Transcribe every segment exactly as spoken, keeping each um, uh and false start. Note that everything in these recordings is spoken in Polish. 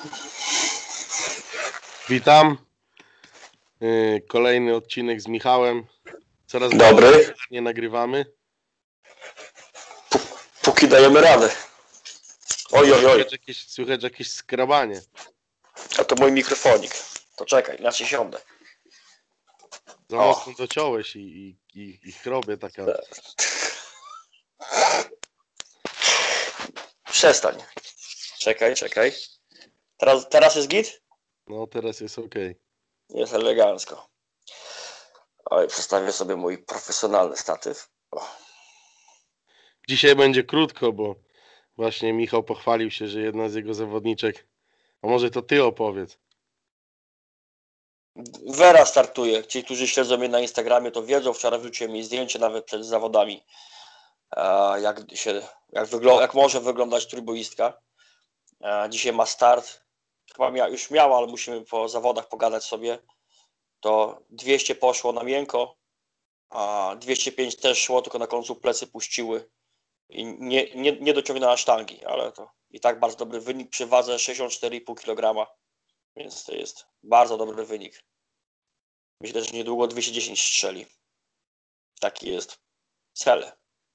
Witam. Yy, Kolejny odcinek z Michałem. Coraz Dobry. bardziej nie nagrywamy. Póki dajemy radę. Oj, oj, oj. Słychać jakieś, słychać jakieś skrabanie. A to mój mikrofonik. To czekaj, inaczej siądę. Za O. mocno dociąłeś i, i, i, i chrobie taka. Przestań. Czekaj, czekaj. Teraz, teraz jest git? No teraz jest ok. Jest elegancko. Oj, przestawię sobie mój profesjonalny statyw. O. Dzisiaj będzie krótko, bo właśnie Michał pochwalił się, że jedna z jego zawodniczek, a może to ty opowiedz. Wera startuje. Ci, którzy śledzą mnie na Instagramie, to wiedzą. Wczoraj wrzuciłem jej zdjęcie nawet przed zawodami. Jak, się, jak, wygląda, jak może wyglądać trójboistka. Dzisiaj ma start. Chyba mia, już miała, ale musimy po zawodach pogadać sobie. To dwieście poszło na miękko, a dwieście pięć też szło, tylko na końcu plecy puściły i nie, nie, nie dociągnęła sztangi, ale to i tak bardzo dobry wynik przy wadze sześćdziesiąt cztery i pół kilograma, więc to jest bardzo dobry wynik. Myślę, że niedługo dwieście dziesięć strzeli. Taki jest cel.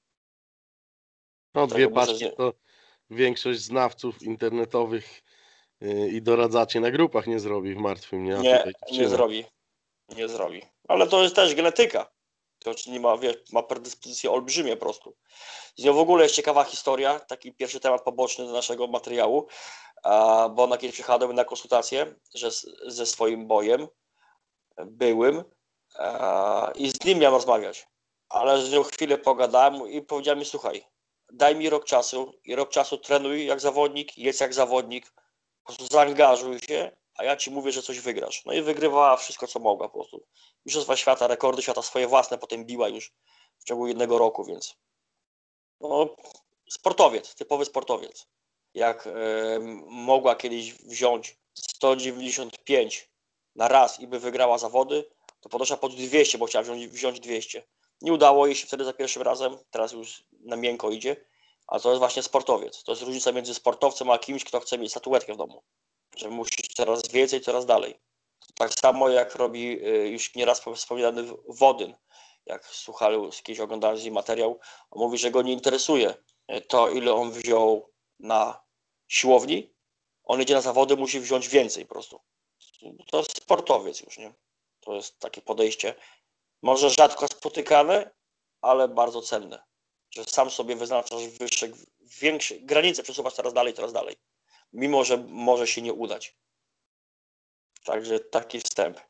No dwie Tego muszę paczki znie- to większość znawców internetowych yy, i doradzaczy na grupach nie zrobi w martwym, nie? A Nie, tutaj nie dziewczyna. zrobi. Nie zrobi. Ale to jest też genetyka. To nie ma, wiesz, ma predyspozycje olbrzymie po prostu. Z nią w ogóle jest ciekawa historia, taki pierwszy temat poboczny do naszego materiału, bo ona kiedyś przyjechała na konsultację że z, ze swoim bojem byłym i z nim miałem rozmawiać, ale z nią chwilę pogadałem i powiedziała mi: słuchaj, daj mi rok czasu i rok czasu trenuj jak zawodnik, jedz jak zawodnik, po prostu zaangażuj się, a ja ci mówię, że coś wygrasz. No i wygrywała wszystko, co mogła po prostu. Mistrzostwa świata, rekordy świata swoje własne potem biła już w ciągu jednego roku, więc no, sportowiec, typowy sportowiec. Jak y, mogła kiedyś wziąć sto dziewięćdziesiąt pięć na raz i by wygrała zawody, to podeszła pod dwieście, bo chciała wziąć, wziąć dwieście. Nie udało jej się wtedy za pierwszym razem, teraz już na miękko idzie, a to jest właśnie sportowiec. To jest różnica między sportowcem a kimś, kto chce mieć statuetkę w domu. Że musi coraz więcej, coraz dalej. Tak samo jak robi y, już nieraz wspominany Wodyn. Jak słuchali, kiedyś oglądałem z nim materiał, on mówi, że go nie interesuje to, ile on wziął na siłowni. On idzie na zawody, musi wziąć więcej po prostu. To jest sportowiec już, nie? To jest takie podejście. Może rzadko spotykane, ale bardzo cenne. Że sam sobie wyznaczasz wyższe, większe granice, przesuwasz coraz dalej, coraz dalej. Mimo, że może się nie udać. Także taki wstęp.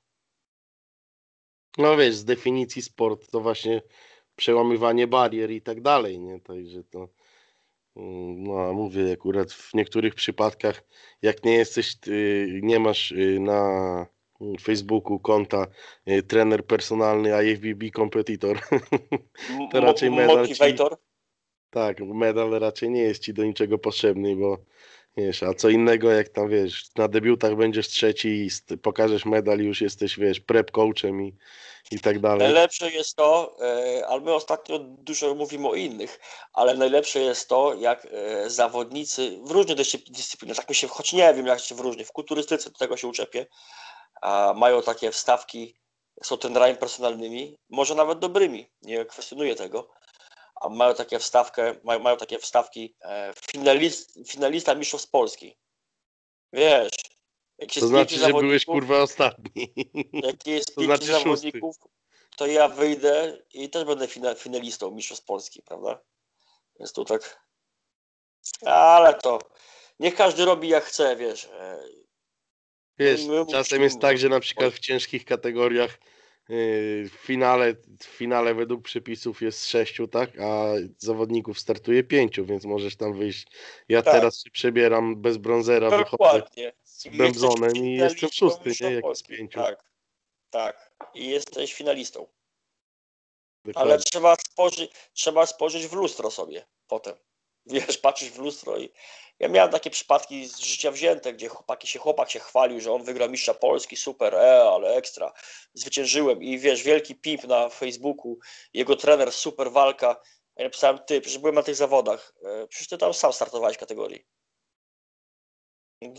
No wiesz, z definicji sport to właśnie przełamywanie barier i tak dalej, nie? Także to, mm, no a mówię, akurat w niektórych przypadkach, jak nie jesteś, ty, nie masz y, na Facebooku konta y, trener personalny I F B B competitor, to raczej medal ci, Motivator. tak, medal raczej nie jest ci do niczego potrzebny, bo wiesz, a co innego jak tam, wiesz, na debiutach będziesz trzeci i st- pokażesz medal i już jesteś, wiesz, prep coachem i, i tak dalej. Najlepsze jest to, e, ale my ostatnio dużo mówimy o innych, ale najlepsze jest to, jak e, zawodnicy w różnych dyscyp- dyscyplinach, tak mi się, choć nie wiem jak się w różnych, w kulturystyce do tego się uczepię, a mają takie wstawki, są trenerami personalnymi, może nawet dobrymi, nie kwestionuję tego, a mają takie wstawkę, mają, mają takie wstawki e, finalist, finalista Mistrzostw Polski. Wiesz, jak To jest znaczy, pięciu że byłeś zawodników, kurwa ostatni. jak jest To pięciu znaczy szósty. zawodników, to ja wyjdę i też będę fina, finalistą Mistrzostw Polski, prawda? Więc tu tak. Ale to niech każdy robi jak chce, wiesz. Wiesz, My czasem musimy, jest tak, że na przykład w ciężkich kategoriach yy, w finale, w finale według przepisów jest sześciu, tak? A zawodników startuje pięciu, więc możesz tam wyjść. Ja tak, teraz się przebieram bez brązera, wychodzę dokładnie. z I jesteś Bemzonem i jestem finalistą szósty, nie? Mistrzostw Jak jest Polski. pięciu. Tak, tak. I jesteś finalistą. Dokładnie. Ale trzeba spojrzeć, trzeba spojrzeć w lustro sobie potem. Wiesz, patrzysz w lustro i ja miałem takie przypadki z życia wzięte, gdzie chłopaki się, chłopak się chwalił, że on wygrał mistrza Polski, super, e, ale ekstra, zwyciężyłem i wiesz, wielki pimp na Facebooku, jego trener, super walka. Ja napisałem: ty, przecież byłem na tych zawodach, przecież ty tam sam startowałeś w kategorii.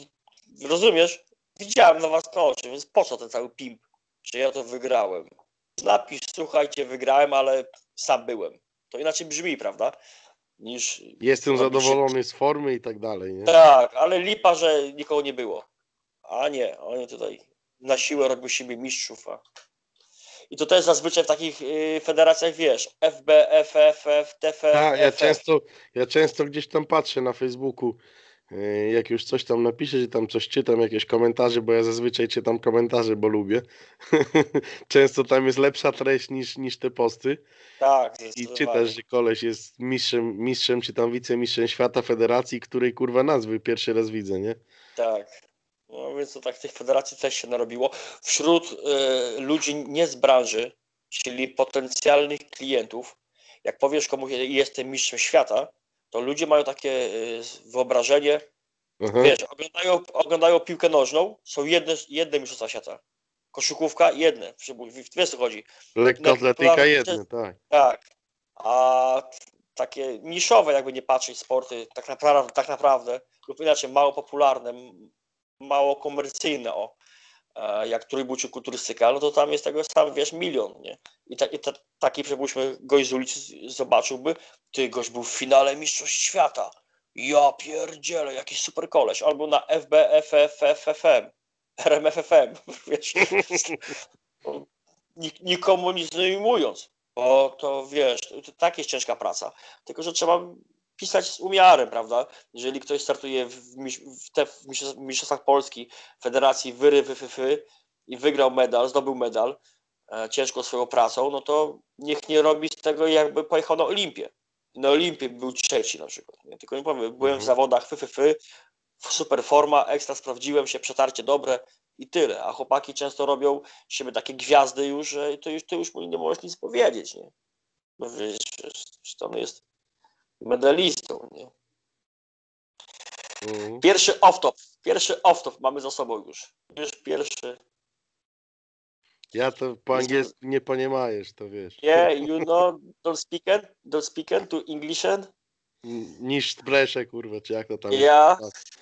rozumiesz? Widziałem na własne oczy, więc po co ten cały pimp, że ja to wygrałem? Napisz, słuchajcie, wygrałem, ale sam byłem. To inaczej brzmi, prawda? Niż Jestem robi się... zadowolony z formy i tak dalej, nie? Tak, ale lipa, że nikogo nie było. A nie, oni tutaj na siłę robią siebie mistrzów. A... I to też zazwyczaj w takich y, federacjach, wiesz, F B, F F F, T F F, Tak, ja F F. często, ja często gdzieś tam patrzę na Facebooku, yy, jak już coś tam napiszę, że tam coś czytam, jakieś komentarze, bo ja zazwyczaj czytam komentarze, bo lubię. Często tam jest lepsza treść niż, niż te posty. Tak, I zdecydowanie. czytasz, że koleś jest mistrzem, mistrzem czy tam wicemistrzem świata federacji, której kurwa nazwy pierwszy raz widzę, nie? Tak. No więc to tak w tej federacji też się narobiło. Wśród y, ludzi nie z branży, czyli potencjalnych klientów, jak powiesz komuś, jestem mistrzem świata, to ludzie mają takie y, wyobrażenie, Aha. wiesz, oglądają, oglądają piłkę nożną, są jedne, jedne mistrzostwa świata. Koszykówka jedne, wiesz co chodzi. Lekkoatletyka jedne, tak. Tak. A takie niszowe, jakby nie patrzeć, sporty, tak naprawdę, tak naprawdę lub inaczej mało popularne, mało komercyjne, o, jak trójbój czy kulturystyka, no to tam jest tego sam, wiesz, milion, nie? I, ta, i ta, taki, przypuśćmy, gość z ulicy zobaczyłby, ty, gość był w finale Mistrzostw Świata, ja pierdzielę, jakiś super koleś, albo na F B F F F F M, R M F F M, wiesz, nik, nikomu nic nie ujmując, bo to, wiesz, to tak jest ciężka praca, tylko, że trzeba pisać z umiarem, prawda? Jeżeli ktoś startuje w, w, te, w Mistrzostwach Polski, Federacji Wyry, Wyfyfy i wygrał medal, zdobył medal e, ciężko swoją pracą, no to niech nie robi z tego, jakby pojechał na Olimpię. Na Olimpii był trzeci na przykład. Nie? Tylko nie powiem, byłem Mhm. w zawodach Fyfyfy, super forma, ekstra sprawdziłem się, przetarcie dobre i tyle. A chłopaki często robią siebie takie gwiazdy już, że to już, to już mu nie możesz nic powiedzieć, nie? No wiesz, że to jest medalistą, nie? Mhm. Pierwszy off-top, pierwszy off-top mamy za sobą już. Już pierwszy. Ja to po angielsku nie poniemajesz, to wiesz. Yeah, you know, don't speak it, don't speak it to English. Niż spresze, kurwa, czy jak to tam jest. Ja,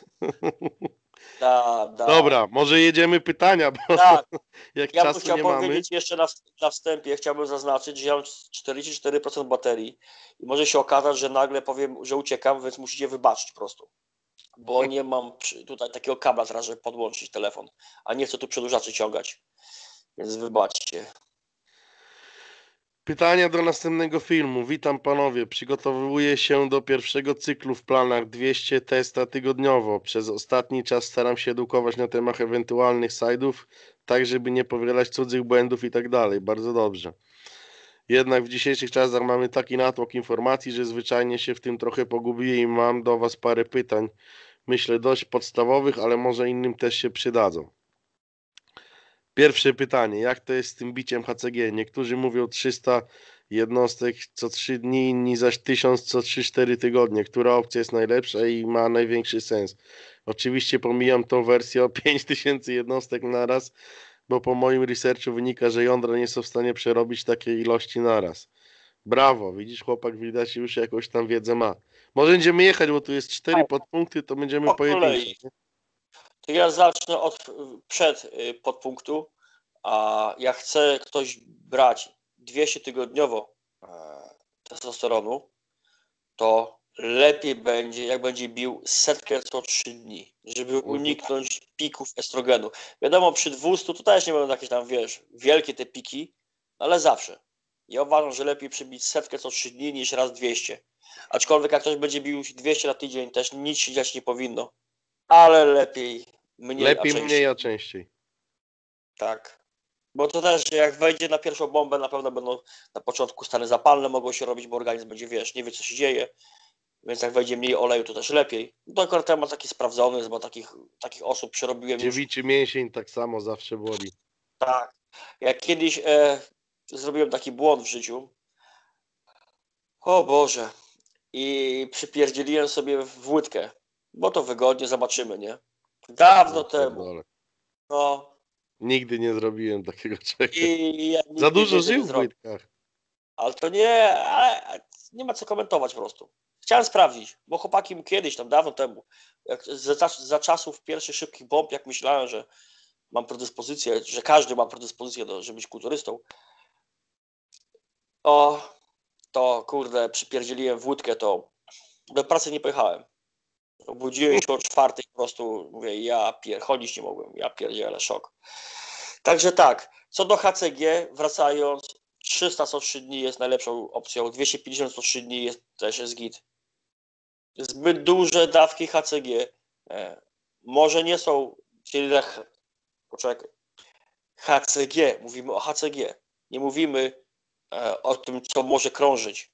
da, da. Dobra, może jedziemy pytania, bo Tak, jak ja bym czasu chciał nie mamy. powiedzieć jeszcze na, na wstępie, chciałbym zaznaczyć, że ja mam czterdzieści cztery procent baterii i może się okazać, że nagle powiem, że uciekam, więc musicie wybaczyć po prostu. Bo nie mam przy- tutaj takiego kabla teraz, żeby podłączyć telefon, a nie chcę tu przedłużaczy ciągać, więc wybaczcie. Pytania do następnego filmu. Witam panowie. Przygotowuję się do pierwszego cyklu w planach dwieście testa tygodniowo. Przez ostatni czas staram się edukować na temat ewentualnych slajdów, tak żeby nie powielać cudzych błędów i tak dalej. Bardzo dobrze. Jednak w dzisiejszych czasach mamy taki natłok informacji, że zwyczajnie się w tym trochę pogubię i mam do was parę pytań. Myślę dość podstawowych, ale może innym też się przydadzą. Pierwsze pytanie, jak to jest z tym biciem H C G? Niektórzy mówią trzysta jednostek co trzy dni, inni zaś tysiąc co trzy cztery tygodnie. Która opcja jest najlepsza i ma największy sens? Oczywiście pomijam tą wersję o pięć tysięcy jednostek naraz, bo po moim researchu wynika, że jądra nie są w stanie przerobić takiej ilości naraz. Brawo, widzisz, chłopak widać już jakąś tam wiedzę ma. Może będziemy jechać, bo tu jest cztery podpunkty, to będziemy Po pojedyncze. kolei. To ja zacznę od przed y, podpunktu, a jak chce ktoś brać dwieście tygodniowo e, testosteronu, to lepiej będzie, jak będzie bił setkę co trzy dni, żeby Mhm. uniknąć pików estrogenu. Wiadomo, przy dwustu to też nie będą jakieś tam, wiesz, wielkie te piki, ale zawsze. Ja uważam, że lepiej przybić setkę co trzy dni niż raz dwieście. Aczkolwiek jak ktoś będzie bił dwieście na tydzień, też nic się dziać nie powinno, ale lepiej mniej, Lepiej a częściej. mniej, a częściej. Tak. Bo to też, jak wejdzie na pierwszą bombę, na pewno będą na początku stany zapalne mogą się robić, bo organizm będzie, wiesz, nie wie co się dzieje, więc jak wejdzie mniej oleju, to też lepiej. To akurat temat taki sprawdzony, bo takich, takich osób przerobiłem już. Dziewiczy mięsień tak samo zawsze boli. Tak. Jak kiedyś e, zrobiłem taki błąd w życiu, o Boże, i przypierdzieliłem sobie w łydkę, bo to wygodnie, zobaczymy, nie? Dawno temu. No. Nigdy nie zrobiłem takiego czegoś. I ja Za nigdy dużo więcej nie żył w zrobię. łydkach. Ale to nie, ale nie ma co komentować po prostu. Chciałem sprawdzić, bo chłopaki kiedyś, tam dawno temu, jak za, za czasów pierwszych szybkich bomb, jak myślałem, że mam predyspozycję, że każdy ma predyspozycję, do, żeby być kulturystą, o, to kurde, przypierdzieliłem w łódkę, to do pracy nie pojechałem. Obudziłem się o czwartej, po prostu mówię, ja pier... chodzić nie mogłem, ja pierdzielę, szok. Także tak, co do H C G, wracając, trzysta co trzy dni jest najlepszą opcją, dwieście pięćdziesiąt co trzy dni jest, też jest git. Zbyt duże dawki H C G e, może nie są, czyli tak, poczekaj, H C G, mówimy o H C G, nie mówimy e, o tym, co może krążyć,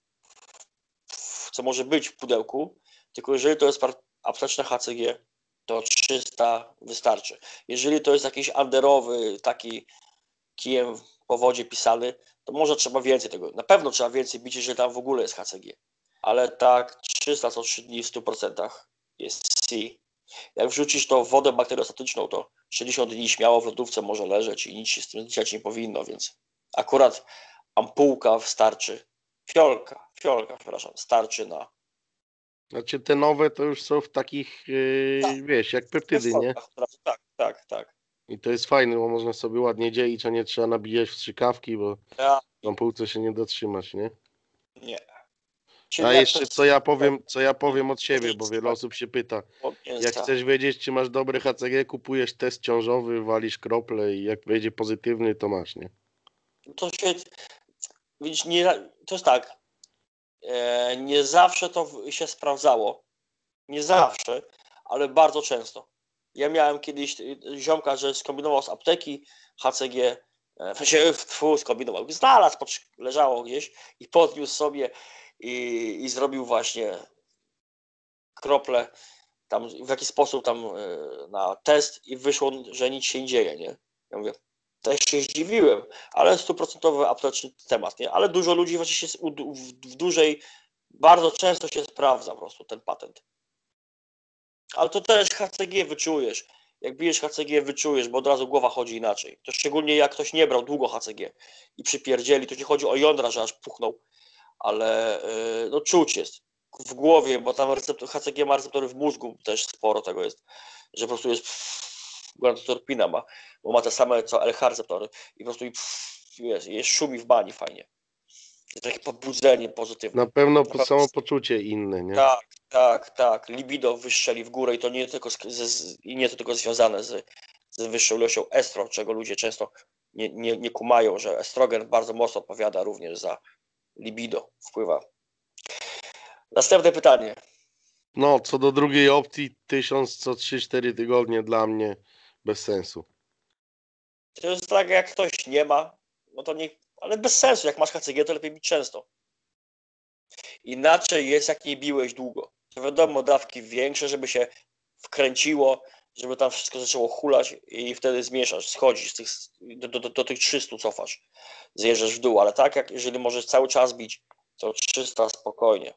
co może być w pudełku, tylko jeżeli to jest apteczne H C G, to trzysta wystarczy. Jeżeli to jest jakiś underowy, taki kijem po wodzie pisany, to może trzeba więcej tego. Na pewno trzeba więcej bić, jeżeli tam w ogóle jest H C G. Ale tak trzysta co trzy dni w stu procentach jest C. Jak wrzucisz to w wodę bakteriostatyczną, to sześćdziesiąt dni śmiało w lodówce może leżeć i nic się z tym dziać nie powinno, więc akurat ampułka starczy, fiolka, fiolka, przepraszam, starczy na... Znaczy te nowe to już są w takich, yy, Tak, wiesz, jak peptydy, nie? tak, tak, tak. I to jest fajne, bo można sobie ładnie dzielić, a nie trzeba nabijać w strzykawki, bo Ja, w ampułce się nie dotrzymasz, nie? nie. A Czyli jak to jeszcze jest co ja powiem, co ja powiem od siebie, bo wiele tak, osób się pyta, od jak mięsa. chcesz wiedzieć, czy masz dobre H C G, kupujesz test ciążowy, walisz krople i jak będzie pozytywny, to masz, nie? To się, widzisz, nie, to jest tak, e, nie zawsze to w- się sprawdzało, nie zawsze, ale bardzo często. Ja miałem kiedyś y, ziomka, że skombinował z apteki H C G, e, w sensie, tfu, skombinował, znalazł, pod- leżało gdzieś i podniósł sobie i, i zrobił właśnie krople tam w jakiś sposób tam e, na test i wyszło, że nic się nie dzieje, nie? Ja mówię, też się zdziwiłem, ale stuprocentowy apteczny temat, nie? Ale dużo ludzi właśnie się u- w, w dużej, bardzo często się sprawdza po prostu ten patent. Ale to też H C G wyczujesz. Jak bijesz H C G, wyczujesz, bo od razu głowa chodzi inaczej. To szczególnie jak ktoś nie brał długo H C G i przypierdzieli, to nie chodzi o jądra, że aż puchnął, ale yy, no czuć jest w głowie, bo tam receptor, H C G ma receptory w mózgu, też sporo tego jest, że po prostu jest gonadotropina ma, bo ma te same co L H receptory i po prostu jest, jest szumi w bani fajnie. Jest takie pobudzenie pozytywne. Na pewno Na po- pewno. samopoczucie inne, nie? Tak, tak, tak. Libido wystrzeli w górę i to nie tylko, z, z, i nie to tylko związane z, z wyższą ilością estro, czego ludzie często nie, nie, nie kumają, że estrogen bardzo mocno odpowiada również za libido, wpływa. Następne pytanie. No, co do drugiej opcji, tysiąc co trzy cztery tygodnie dla mnie bez sensu. To jest tak, jak ktoś nie ma, no to nie, ale bez sensu. Jak masz H C G, to lepiej bić często. Inaczej jest, jak nie biłeś długo. To wiadomo, dawki większe, żeby się wkręciło, żeby tam wszystko zaczęło hulać i wtedy zmieszasz, schodzisz z tych, do, do, do tych trzystu, cofasz, zjeżdżasz w dół, ale tak jak jeżeli możesz cały czas bić, to trzysta spokojnie.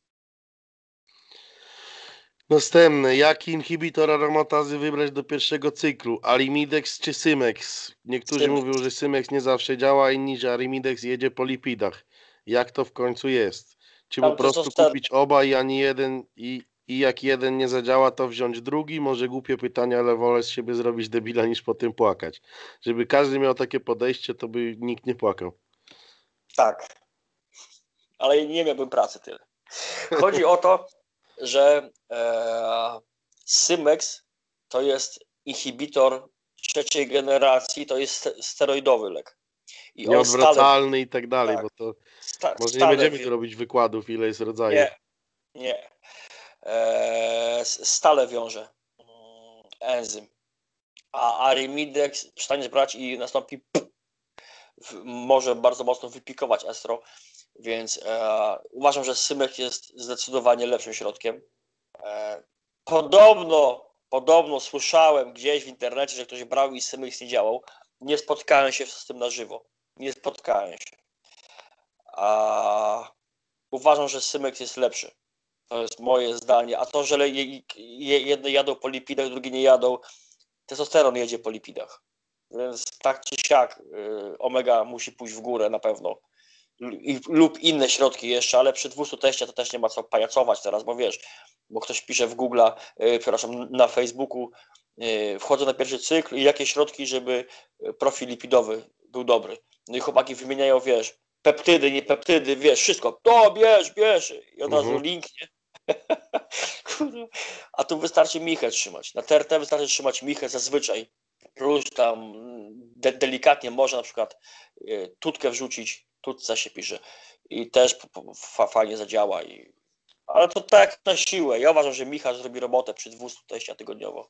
Następne. Jaki inhibitor aromatazy wybrać do pierwszego cyklu? Arimidex czy Symex? Niektórzy Symek. mówią, że Symex nie zawsze działa, inni, że Arimidex jedzie po lipidach. Jak to w końcu jest? Czy po Tam prostu testosteron. kupić oba i ani jeden i, i jak jeden nie zadziała, to wziąć drugi? Może głupie pytanie, ale wolę z siebie zrobić debila niż po tym płakać. Żeby każdy miał takie podejście, to by nikt nie płakał. Tak, ale nie miałbym pracy tyle. Chodzi o to, że e, Symex to jest inhibitor trzeciej generacji, to jest steroidowy lek. I on stale, Nieodwracalny i tak dalej, tak, bo to sta, może nie stale, będziemy tu robić wykładów, ile jest rodzajów. nie, nie, e, stale wiąże mm, enzym. A Arimidex przestaniesz brać i nastąpi p- w- może bardzo mocno wypikować estro, więc e, uważam, że Symex jest zdecydowanie lepszym środkiem. E, podobno, podobno słyszałem gdzieś w internecie, że ktoś brał i Symex nie działał. Nie spotkałem się z tym na żywo. Nie spotkałem się. A uważam, że Symex jest lepszy. To jest moje zdanie. A to, że je, je, jedne jadą po lipidach, drugie nie jadą, testosteron jedzie po lipidach. Więc tak czy siak y, omega musi pójść w górę na pewno. i, lub inne środki jeszcze, ale przy dwustu teście to też nie ma co pajacować teraz, bo wiesz, bo ktoś pisze w Google, yy, przepraszam, na Facebooku, yy, wchodzę na pierwszy cykl i jakie środki, żeby profil lipidowy był dobry. No i chłopaki wymieniają, wiesz, peptydy, nie peptydy, wiesz, wszystko, to bierz, bierz i od razu Mhm. link, nie? A tu wystarczy michę trzymać. Na T R T wystarczy trzymać michę zazwyczaj. Plus tam de delikatnie można na przykład y, tutkę wrzucić, tutce się pisze i też fa fajnie zadziała. I... Ale to tak na siłę. Ja uważam, że Michał zrobi robotę przy dwustu teściach tygodniowo.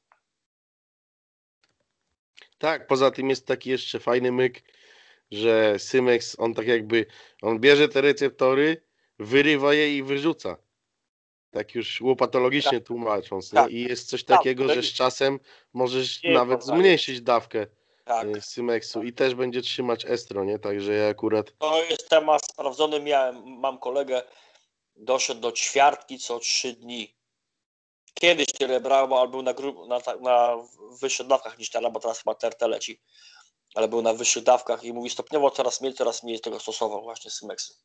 Tak, poza tym jest taki jeszcze fajny myk, że Symex, on tak jakby, on bierze te receptory, wyrywa je i wyrzuca. Tak już łopatologicznie Tak, tłumacząc, nie? tak, I jest coś tak. takiego, że z czasem możesz Nie nawet poznaję. zmniejszyć dawkę Tak. y, Symexu i też będzie trzymać estro, nie? Także ja akurat... To jest temat sprawdzony. Miałem, mam kolegę, doszedł do ćwiartki co trzy dni. Kiedyś tyle brał, ale był na, gru, na, na wyższych dawkach niż teraz, bo teraz chyba T R T leci. Ale był na wyższych dawkach i mówi stopniowo coraz mniej, coraz mniej tego stosował właśnie Symexu.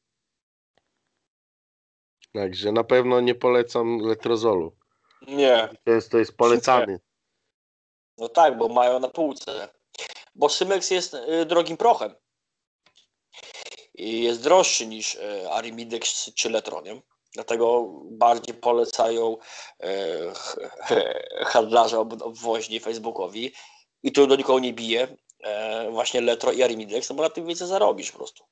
Także na pewno nie polecam letrozolu. Nie, To jest, to jest polecany. no tak, bo mają na półce. Bo Symex jest y, drogim prochem. I jest droższy niż y, Arimidex czy Letronium. Dlatego bardziej polecają y, handlarze ob obwoźni Facebookowi. I tu do nikogo nie bije. Y, właśnie Letro i Arimidex, no bo na tym więcej zarobisz po prostu.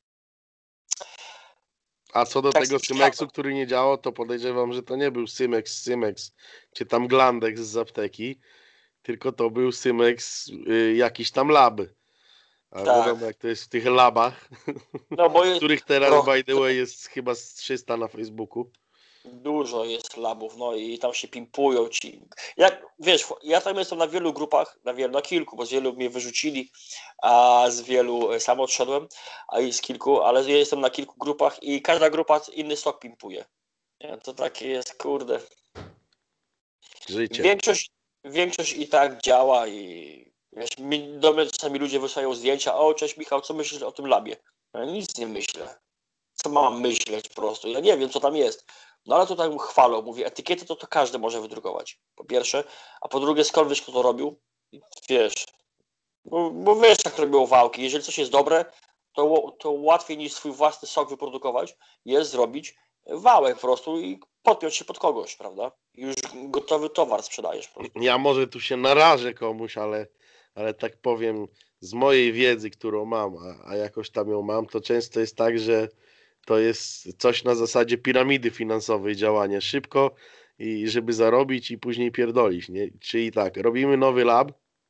A co do Tak tego Symexu, który nie działał, to podejrzewam, że to nie był Symex, Symex, czy tam Glandex z apteki, tylko to był Symex y, jakiś tam lab. A Tak. wiadomo jak to jest w tych labach, No bo jest których teraz pro, by the way jest chyba z trzysta na Facebooku. dużo jest labów, no i tam się pimpują ci. Jak wiesz, ja tam jestem na wielu grupach, na wielu, na kilku, bo z wielu mnie wyrzucili, a z wielu sam odszedłem, a i z kilku, ale ja jestem na kilku grupach i każda grupa inny sok pimpuje. Nie, to takie jest, kurde. Życie. Większość, większość i tak działa i wiesz, mi, do mnie czasami ludzie wysyłają zdjęcia, o cześć Michał, co myślisz o tym labie? Ja nic nie myślę. Co mam myśleć po prostu? Ja nie wiem, co tam jest. No ale tutaj chwalą, mówię, etykiety to, to każdy może wydrukować, po pierwsze, a po drugie, skąd wiesz, kto to robił? Wiesz, bo, bo wiesz, jak robią wałki. Jeżeli coś jest dobre, to, to łatwiej niż swój własny sok wyprodukować jest zrobić wałek po prostu i podpiąć się pod kogoś, prawda? I już gotowy towar sprzedajesz po prostu. Ja może tu się narażę komuś, ale, ale tak powiem, z mojej wiedzy, którą mam, a, a jakoś tam ją mam, to często jest tak, że to jest coś na zasadzie piramidy finansowej działanie. Szybko i żeby zarobić i później pierdolić, nie? Czyli tak, robimy nowy lab,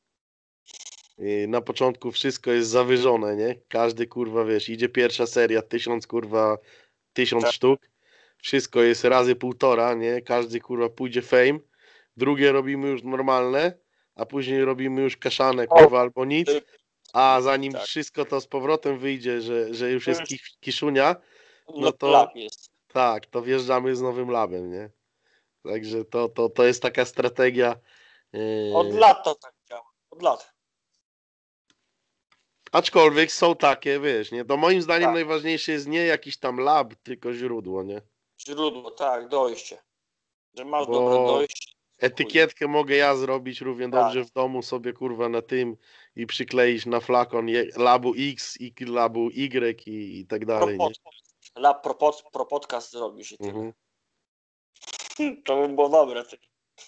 i na początku wszystko jest zawyżone, nie? Każdy kurwa, wiesz, idzie pierwsza seria, tysiąc kurwa, tysiąc Tak. sztuk, wszystko jest razy półtora, nie? Każdy kurwa pójdzie fame, drugie robimy już normalne, a później robimy już kaszane, kurwa, albo nic, a zanim Tak. wszystko to z powrotem wyjdzie, że, że już jest Już kisz- kiszunia, no no, to lab jest. tak, to wjeżdżamy z nowym labem, nie? Także to, to, to jest taka strategia. Od Yy... lat to tak działa. Od lat. Aczkolwiek są takie, wiesz, nie? To moim zdaniem Tak. najważniejsze jest nie jakiś tam lab, tylko źródło, nie? Źródło, tak, dojście. Że masz dobre Bo dojście. etykietkę mogę ja zrobić równie Tak. dobrze w domu sobie, kurwa, na tym i przykleić na flakon je- labu X i labu Y i, i tak dalej, nie? Pro, lab pro, pod, pro podcast zrobisz i tyle. Mhm. To by było dobre. Ty.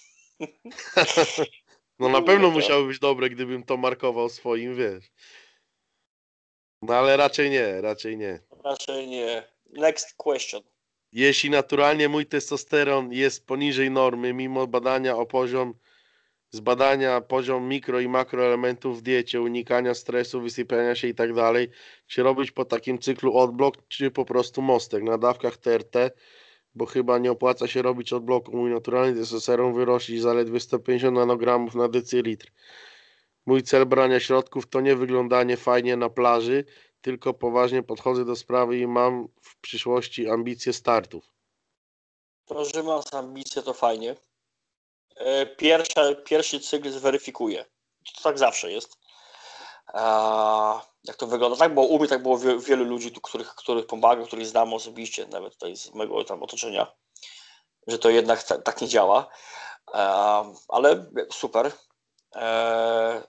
No na pewno musiało być dobre, gdybym to markował swoim, wiesz. No ale raczej nie, raczej nie. Raczej nie. Next question. Jeśli naturalnie mój testosteron jest poniżej normy, mimo badania o poziom, zbadania poziom mikro i makroelementów w diecie, unikania stresu, wysypiania się i tak dalej, czy robić po takim cyklu odblok, czy po prostu mostek na dawkach T R T, bo chyba nie opłaca się robić odbloku. Mój naturalny testosteron wyrośnie zaledwie sto pięćdziesiąt nanogramów na decylitr. Mój cel brania środków to nie wyglądanie fajnie na plaży, tylko poważnie podchodzę do sprawy i mam w przyszłości ambicje startów. To, że masz ambicje, to fajnie. Pierwsza, pierwszy cykl zweryfikuje. To tak zawsze jest. A, jak to wygląda? Tak, bo u mnie tak było wie, wielu ludzi, tu, których, których pomagam, których znam osobiście, nawet tutaj z mojego tam otoczenia, że to jednak ta, tak nie działa. A, ale super. E,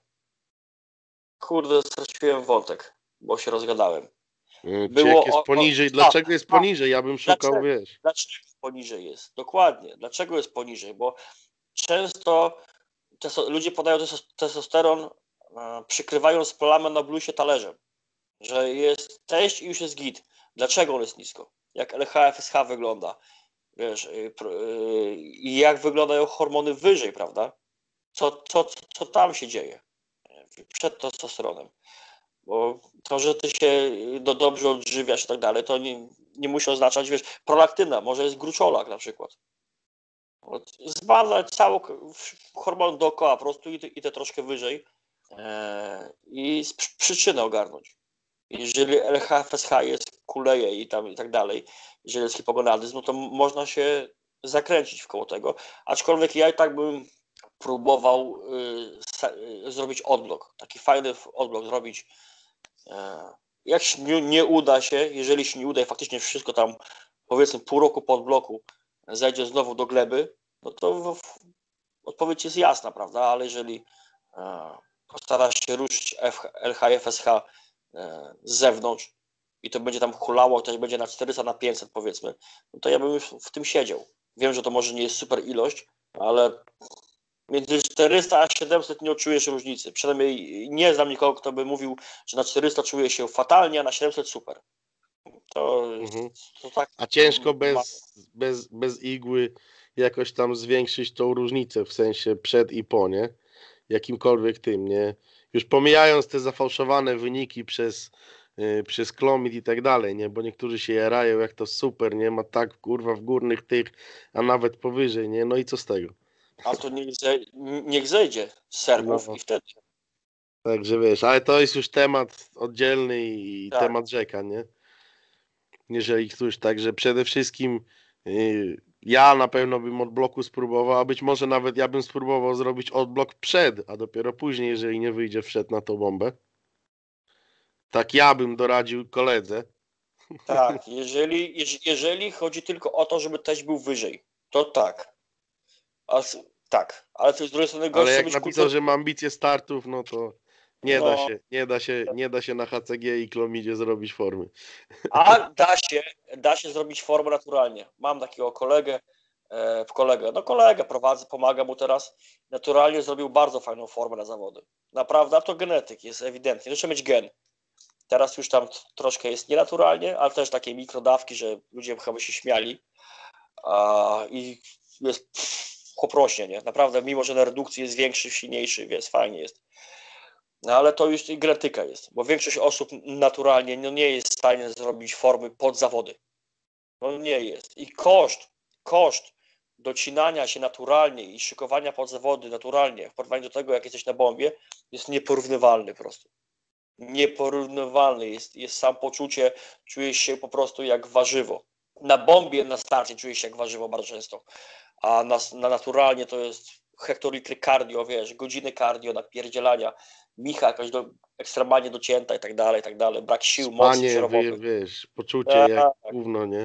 kurde, straciłem wątek, bo się rozgadałem. Yy, Czy jak Było jest o, o, poniżej, a, dlaczego jest a, poniżej? Ja bym szukał, dlaczego, wiesz. dlaczego poniżej jest? Dokładnie. Dlaczego jest poniżej? Bo często testo, ludzie podają testo- testosteron, e, przykrywając plamę na bluzie talerzem, że jest teść i już jest git. Dlaczego on jest nisko? Jak L H F S H wygląda? Wiesz, y, pr- y, i jak wyglądają hormony wyżej, prawda? Co, co, co, co tam się dzieje y, przed testosteronem? Bo to, że ty się y, do, dobrze odżywiasz i tak dalej, to nie, nie musi oznaczać, wiesz, prolaktyna, może jest gruczolak na przykład. Zbadać cały hormon dookoła po prostu i te, i te troszkę wyżej e, i z przy- przyczynę ogarnąć. Jeżeli L H F S H jest, kuleje i tam i tak dalej, jeżeli jest hipogonadyzm, no to można się zakręcić w koło tego. Aczkolwiek ja i tak bym próbował y, sa, y, zrobić odblok. Taki fajny odblok zrobić. E, jak się nie, nie uda się, jeżeli się nie uda i faktycznie wszystko tam powiedzmy pół roku po odbloku zejdzie znowu do gleby, no to w, w, odpowiedź jest jasna, prawda? Ale jeżeli e, postarasz się ruszyć F, L H F S H e, z zewnątrz i to będzie tam hulało, też będzie na czterysta, na pięćset powiedzmy, no to ja bym już w tym siedział. Wiem, że to może nie jest super ilość, ale między czterysta a siedemset nie odczujesz różnicy. Przynajmniej nie znam nikogo, kto by mówił, że na czterysta czuje się fatalnie, a na siedemset super. To, Mhm. to tak A ciężko ma. bez, bez, bez igły jakoś tam zwiększyć tą różnicę, w sensie przed i po, nie? Jakimkolwiek tym, nie? Już pomijając te zafałszowane wyniki przez, yy, przez Clomid i tak dalej, nie? Bo niektórzy się jarają, jak to super, nie? Ma tak, kurwa, w górnych tych, a nawet powyżej, nie? No i co z tego? A to niech, zej, niech zejdzie z serwów No, i wtedy. także wiesz, ale to jest już temat oddzielny i Tak. temat rzeka, nie? Jeżeli ktoś, także przede wszystkim yy, ja na pewno bym od bloku spróbował, a być może nawet ja bym spróbował zrobić odblok przed, a dopiero później, jeżeli nie wyjdzie, wszedł na tą bombę. Tak ja bym doradził koledze. Tak, jeżeli, jeż- jeżeli chodzi tylko o to, żeby teść był wyżej, to tak. A, s- tak, ale to z drugiej strony gość Ale chce jak być napisał, kulturalny. że ma ambicje startów, no to nie da No, się, nie da się, nie da się na H C G i Klomidzie zrobić formy. a da się, da się zrobić formę naturalnie. Mam takiego kolegę, e, kolegę, no kolegę prowadzę, pomagam mu teraz. Naturalnie zrobił bardzo fajną formę na zawody. Naprawdę, a to genetyk jest ewidentnie. Trzeba mieć gen. Teraz już tam t- troszkę jest nienaturalnie, ale też takie mikrodawki, że ludzie chyba się śmiali. A, I jest chłop rośnie, nie? Naprawdę, mimo że na redukcji jest większy, silniejszy, więc fajnie jest. No ale to już i genetyka jest, bo większość osób naturalnie no, nie jest w stanie zrobić formy pod zawody. No nie jest. I koszt, koszt docinania się naturalnie i szykowania pod zawody naturalnie w porównaniu do tego, jak jesteś na bombie, jest nieporównywalny po prostu. Nieporównywalny jest, jest sam poczucie, czujesz się po prostu jak warzywo. Na bombie, na starcie czujesz się jak warzywo bardzo często, a na, na naturalnie to jest hektolitry cardio, wiesz, godziny cardio, napierdzielania, micha jakaś do, ekstremalnie docięta i tak dalej, i tak dalej, brak sił, mocy Spanie, wy, przerobowych. wiesz, poczucie jak Tak, gówno, nie?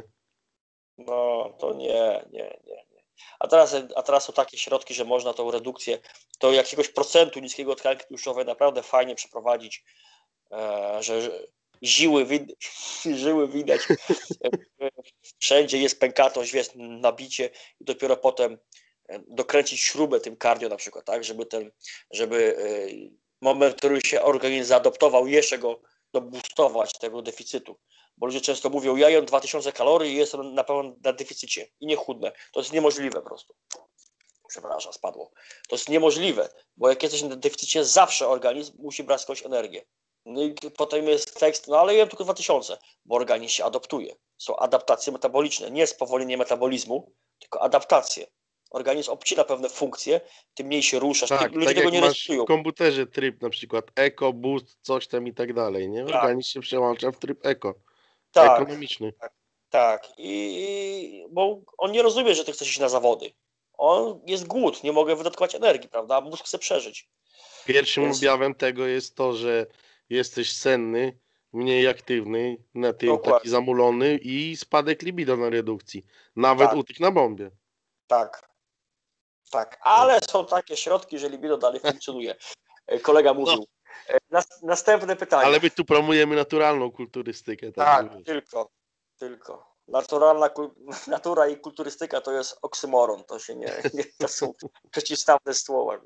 no to nie, nie, nie, nie. A teraz, a teraz są takie środki, że można tą redukcję do jakiegoś procentu niskiego tkanki tłuszczowej naprawdę fajnie przeprowadzić, e, że, że żyły, wid- żyły widać, e, wszędzie jest pękatość, jest nabicie i dopiero potem e, dokręcić śrubę tym cardio na przykład, tak, żeby ten, żeby e, moment, w którym się organizm zaadoptował, jeszcze go doboostować tego deficytu. Bo ludzie często mówią, ja jem dwa tysiące kalorii i jestem na pewno na deficycie i nie chudnę. To jest niemożliwe po prostu. Przepraszam, spadło. To jest niemożliwe, bo jak jesteś na deficycie, zawsze organizm musi brać skądś energię. No i potem jest tekst, no ale jem tylko dwa tysiące, bo organizm się adaptuje. Są adaptacje metaboliczne, nie spowolnienie metabolizmu, tylko adaptacje. Organizm obcina pewne funkcje, tym mniej się ruszasz. Ty, Tak, ludzie tak tego jak nie masz w rejestrują. komputerze tryb na przykład Eco, Boost, coś tam i tak dalej, nie? Tak, Organizm się przełącza w tryb Eco, tak, ekonomiczny. tak. tak. I, bo on nie rozumie, że ty chcesz iść na zawody. On jest głód, nie mogę wydatkować energii, prawda? Mózg chce przeżyć. Pierwszym Więc objawem tego jest to, że jesteś senny, mniej aktywny, na tym taki Dokładnie. zamulony i spadek libido na redukcji. Nawet Tak. u tych na bombie. Tak. Tak. Ale są takie środki, że libido dalej funkcjonuje. E, Kolega mówił. E, nas- Następne pytanie. Ale my tu promujemy naturalną kulturystykę. Tak, Także wiesz. tylko. Tylko. Naturalna kul- natura i kulturystyka to jest oksymoron. To się nie, nie to są przeciwstawne słowa.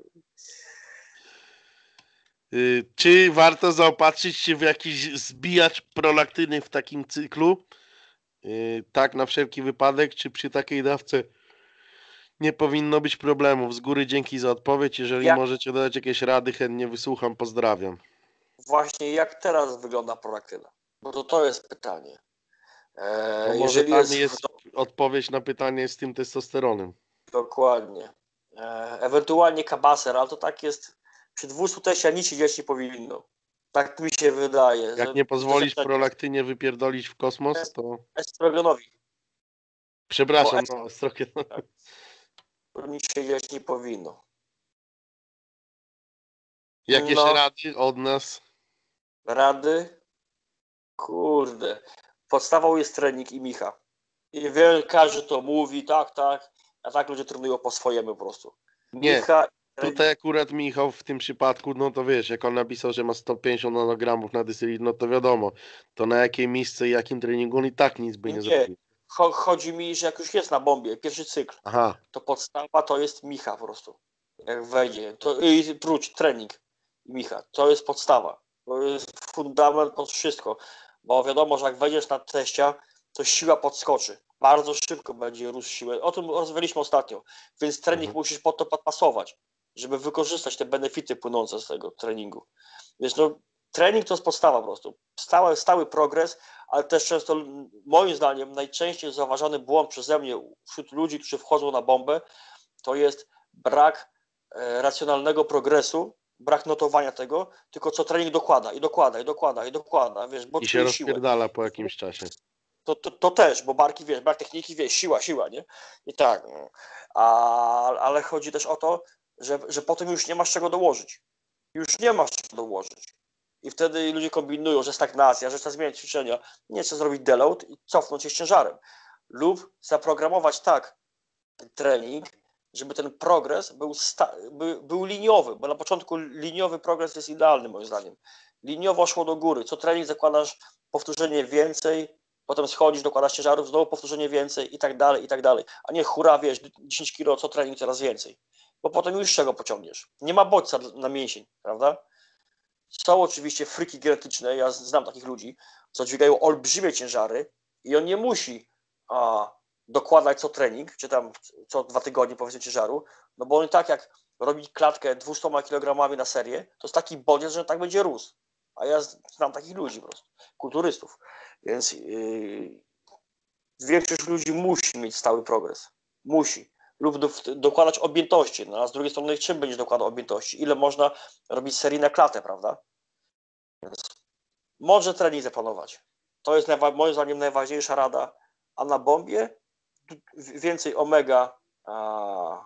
Y, Czy warto zaopatrzyć się w jakiś zbijacz prolaktyny w takim cyklu? Y, Tak, na wszelki wypadek, czy przy takiej dawce nie powinno być problemów? Z góry dzięki za odpowiedź. Jeżeli Jak- możecie dać jakieś rady, chętnie wysłucham. Pozdrawiam. Właśnie jak teraz wygląda prolaktyna? Bo to to jest pytanie. E, No może jeżeli tam jest, jest odpowiedź na pytanie z tym testosteronem. dokładnie. E, ewentualnie kabaser, ale to tak jest przy dwustu teścia nic się dziać nie powinno. Tak mi się wydaje. Jak że nie pozwolisz doświadczenie prolaktynie wypierdolić w kosmos, to... estrogenowi, Przepraszam, Bo no, estrogen. to nic się dziać nie powinno. Jakieś No. rady od nas? Rady? Kurde. Podstawą jest trening i Micha. I wiele, każdy to mówi, tak, tak, a tak ludzie trenują po swojemu po prostu. Nie, Micha, tutaj akurat Michał w tym przypadku, no to wiesz, jak on napisał, że ma sto pięćdziesiąt nanogramów na dysylit, no to wiadomo, to na jakiej miejsce i jakim treningu on i tak nic by nie nie, zrobił. cho- chodzi mi, że jak już jest na bombie, pierwszy cykl, Aha, to podstawa to jest Micha po prostu. Jak wejdzie, to i prócz trening i Micha, to jest podstawa. To jest fundament pod wszystko. Bo wiadomo, że jak wejdziesz na teścia, to siła podskoczy. Bardzo szybko będzie rósł siłę. O tym rozmawialiśmy ostatnio. Więc trening Mhm. musisz pod to podpasować, żeby wykorzystać te benefity płynące z tego treningu. Więc no, trening to jest podstawa po prostu. Stały, stały progres, ale też często, moim zdaniem, najczęściej zauważany błąd przeze mnie wśród ludzi, którzy wchodzą na bombę, to jest brak e, racjonalnego progresu, brak notowania tego, tylko co trening dokłada i dokłada i dokłada i dokłada, wiesz, bo i się czuje siłę. rozpierdala po jakimś czasie. To, to, to też, bo barki, wiesz, brak techniki, wiesz, siła, siła, nie? I tak, no. A, ale chodzi też o to, że, że potem już nie masz czego dołożyć. Już nie masz czego dołożyć. I wtedy ludzie kombinują, że stagnacja, że trzeba zmieniać ćwiczenia. Nie, trzeba zrobić deload i cofnąć się z ciężarem. Lub zaprogramować tak ten trening, żeby ten progres był, sta- by, był liniowy, bo na początku liniowy progres jest idealny moim zdaniem. Liniowo szło do góry. Co trening zakładasz powtórzenie więcej, potem schodzisz, dokładasz ciężarów, znowu powtórzenie więcej i tak dalej, i tak dalej. A nie hura, wiesz, dziesięć kilo, co trening coraz więcej. Bo potem już czego pociągniesz. Nie ma bodźca na mięsień, prawda? Są oczywiście fryki genetyczne, ja znam takich ludzi, co dźwigają olbrzymie ciężary i on nie musi a, dokładać co trening, czy tam co dwa tygodnie powiedzmy ciężaru, no bo on i tak jak robi klatkę dwieście kilogramami na serię, to jest taki bodziec, że tak będzie rósł. A ja znam takich ludzi po prostu, kulturystów. Więc yy, większość ludzi musi mieć stały progres. Musi. Lub do, dokładać objętości. No, a z drugiej strony, czym będziesz dokładał objętości? Ile można robić serii na klatę, prawda? Więc może trening zaplanować. To jest najwa- moim zdaniem najważniejsza rada. A na bombie więcej omega a...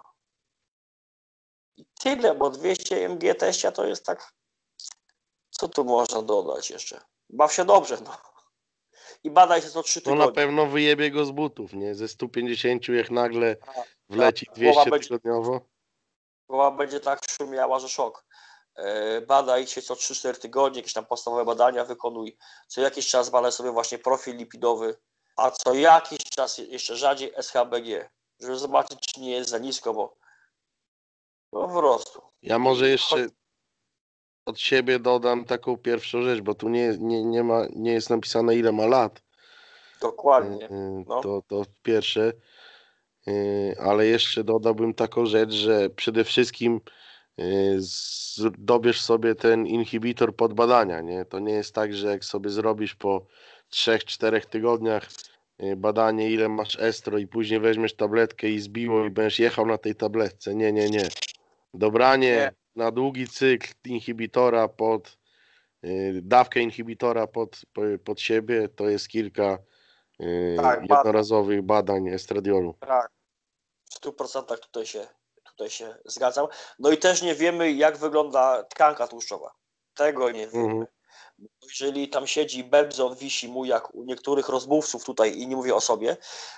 i tyle, bo dwieście mg teścia to jest tak. Co tu można dodać jeszcze? Baw się dobrze, no. I badaj się co trzy No na tygodnie. pewno wyjebie go z butów, nie? Ze stu pięćdziesięciu jak nagle wleci Tak, głowa dwieście będzie- tygodniowo. Głowa będzie tak szumiała, że szok. E, Badaj się co trzy cztery tygodnie, jakieś tam podstawowe badania wykonuj. Co jakiś czas badaj sobie właśnie profil lipidowy, a co jakiś czas jeszcze rzadziej S H B G, żeby zobaczyć, czy nie jest za nisko, bo po prostu. Ja może I jeszcze od siebie dodam taką pierwszą rzecz, bo tu nie, nie, nie, ma, nie jest napisane ile ma lat. Dokładnie. Yy, No. To, to pierwsze. Yy, Ale jeszcze dodałbym taką rzecz, że przede wszystkim yy, z- dobierz sobie ten inhibitor pod badania, nie? To nie jest tak, że jak sobie zrobisz po trzech czterech tygodniach yy, badanie, ile masz estro i później weźmiesz tabletkę i zbiło i będziesz jechał na tej tabletce. Nie, nie, nie. Dobranie Nie. na długi cykl inhibitora pod yy, dawkę inhibitora pod, po- pod siebie to jest kilka yy, Tak, badań. jednorazowych badań estradiolu. Tak. W stu procentach tutaj się, tutaj się zgadzam. No i też nie wiemy, jak wygląda tkanka tłuszczowa. Tego nie wiemy. Mhm. Jeżeli tam siedzi Bebzon, wisi mu jak u niektórych rozmówców tutaj i nie mówię o sobie,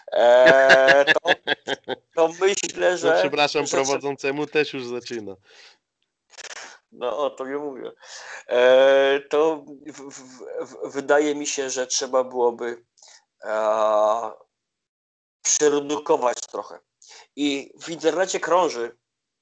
e, to, to myślę, że... No przepraszam, że prowadzącemu też już zaczyna. No o to nie mówię. E, to w, w, w, wydaje mi się, że trzeba byłoby e, przyredukować trochę. I w internecie krąży,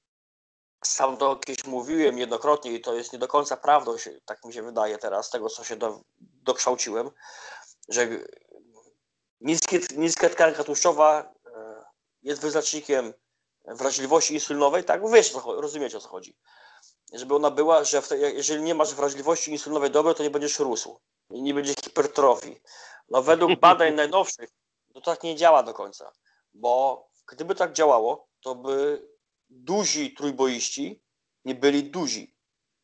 sam to kiedyś mówiłem jednokrotnie i to jest nie do końca prawdą, się, tak mi się wydaje teraz, z tego co się do, dokształciłem, że niskie, niska tkanka tłuszczowa e, jest wyznacznikiem wrażliwości insulinowej, tak? Bo wiesz, co, rozumiecie o co chodzi. Żeby ona była, że te, jeżeli nie masz wrażliwości insulinowej dobrej, to nie będziesz rósł i nie będzie hipertrofii. No według badań najnowszych to tak nie działa do końca, bo gdyby tak działało, to by duzi trójboiści nie byli duzi.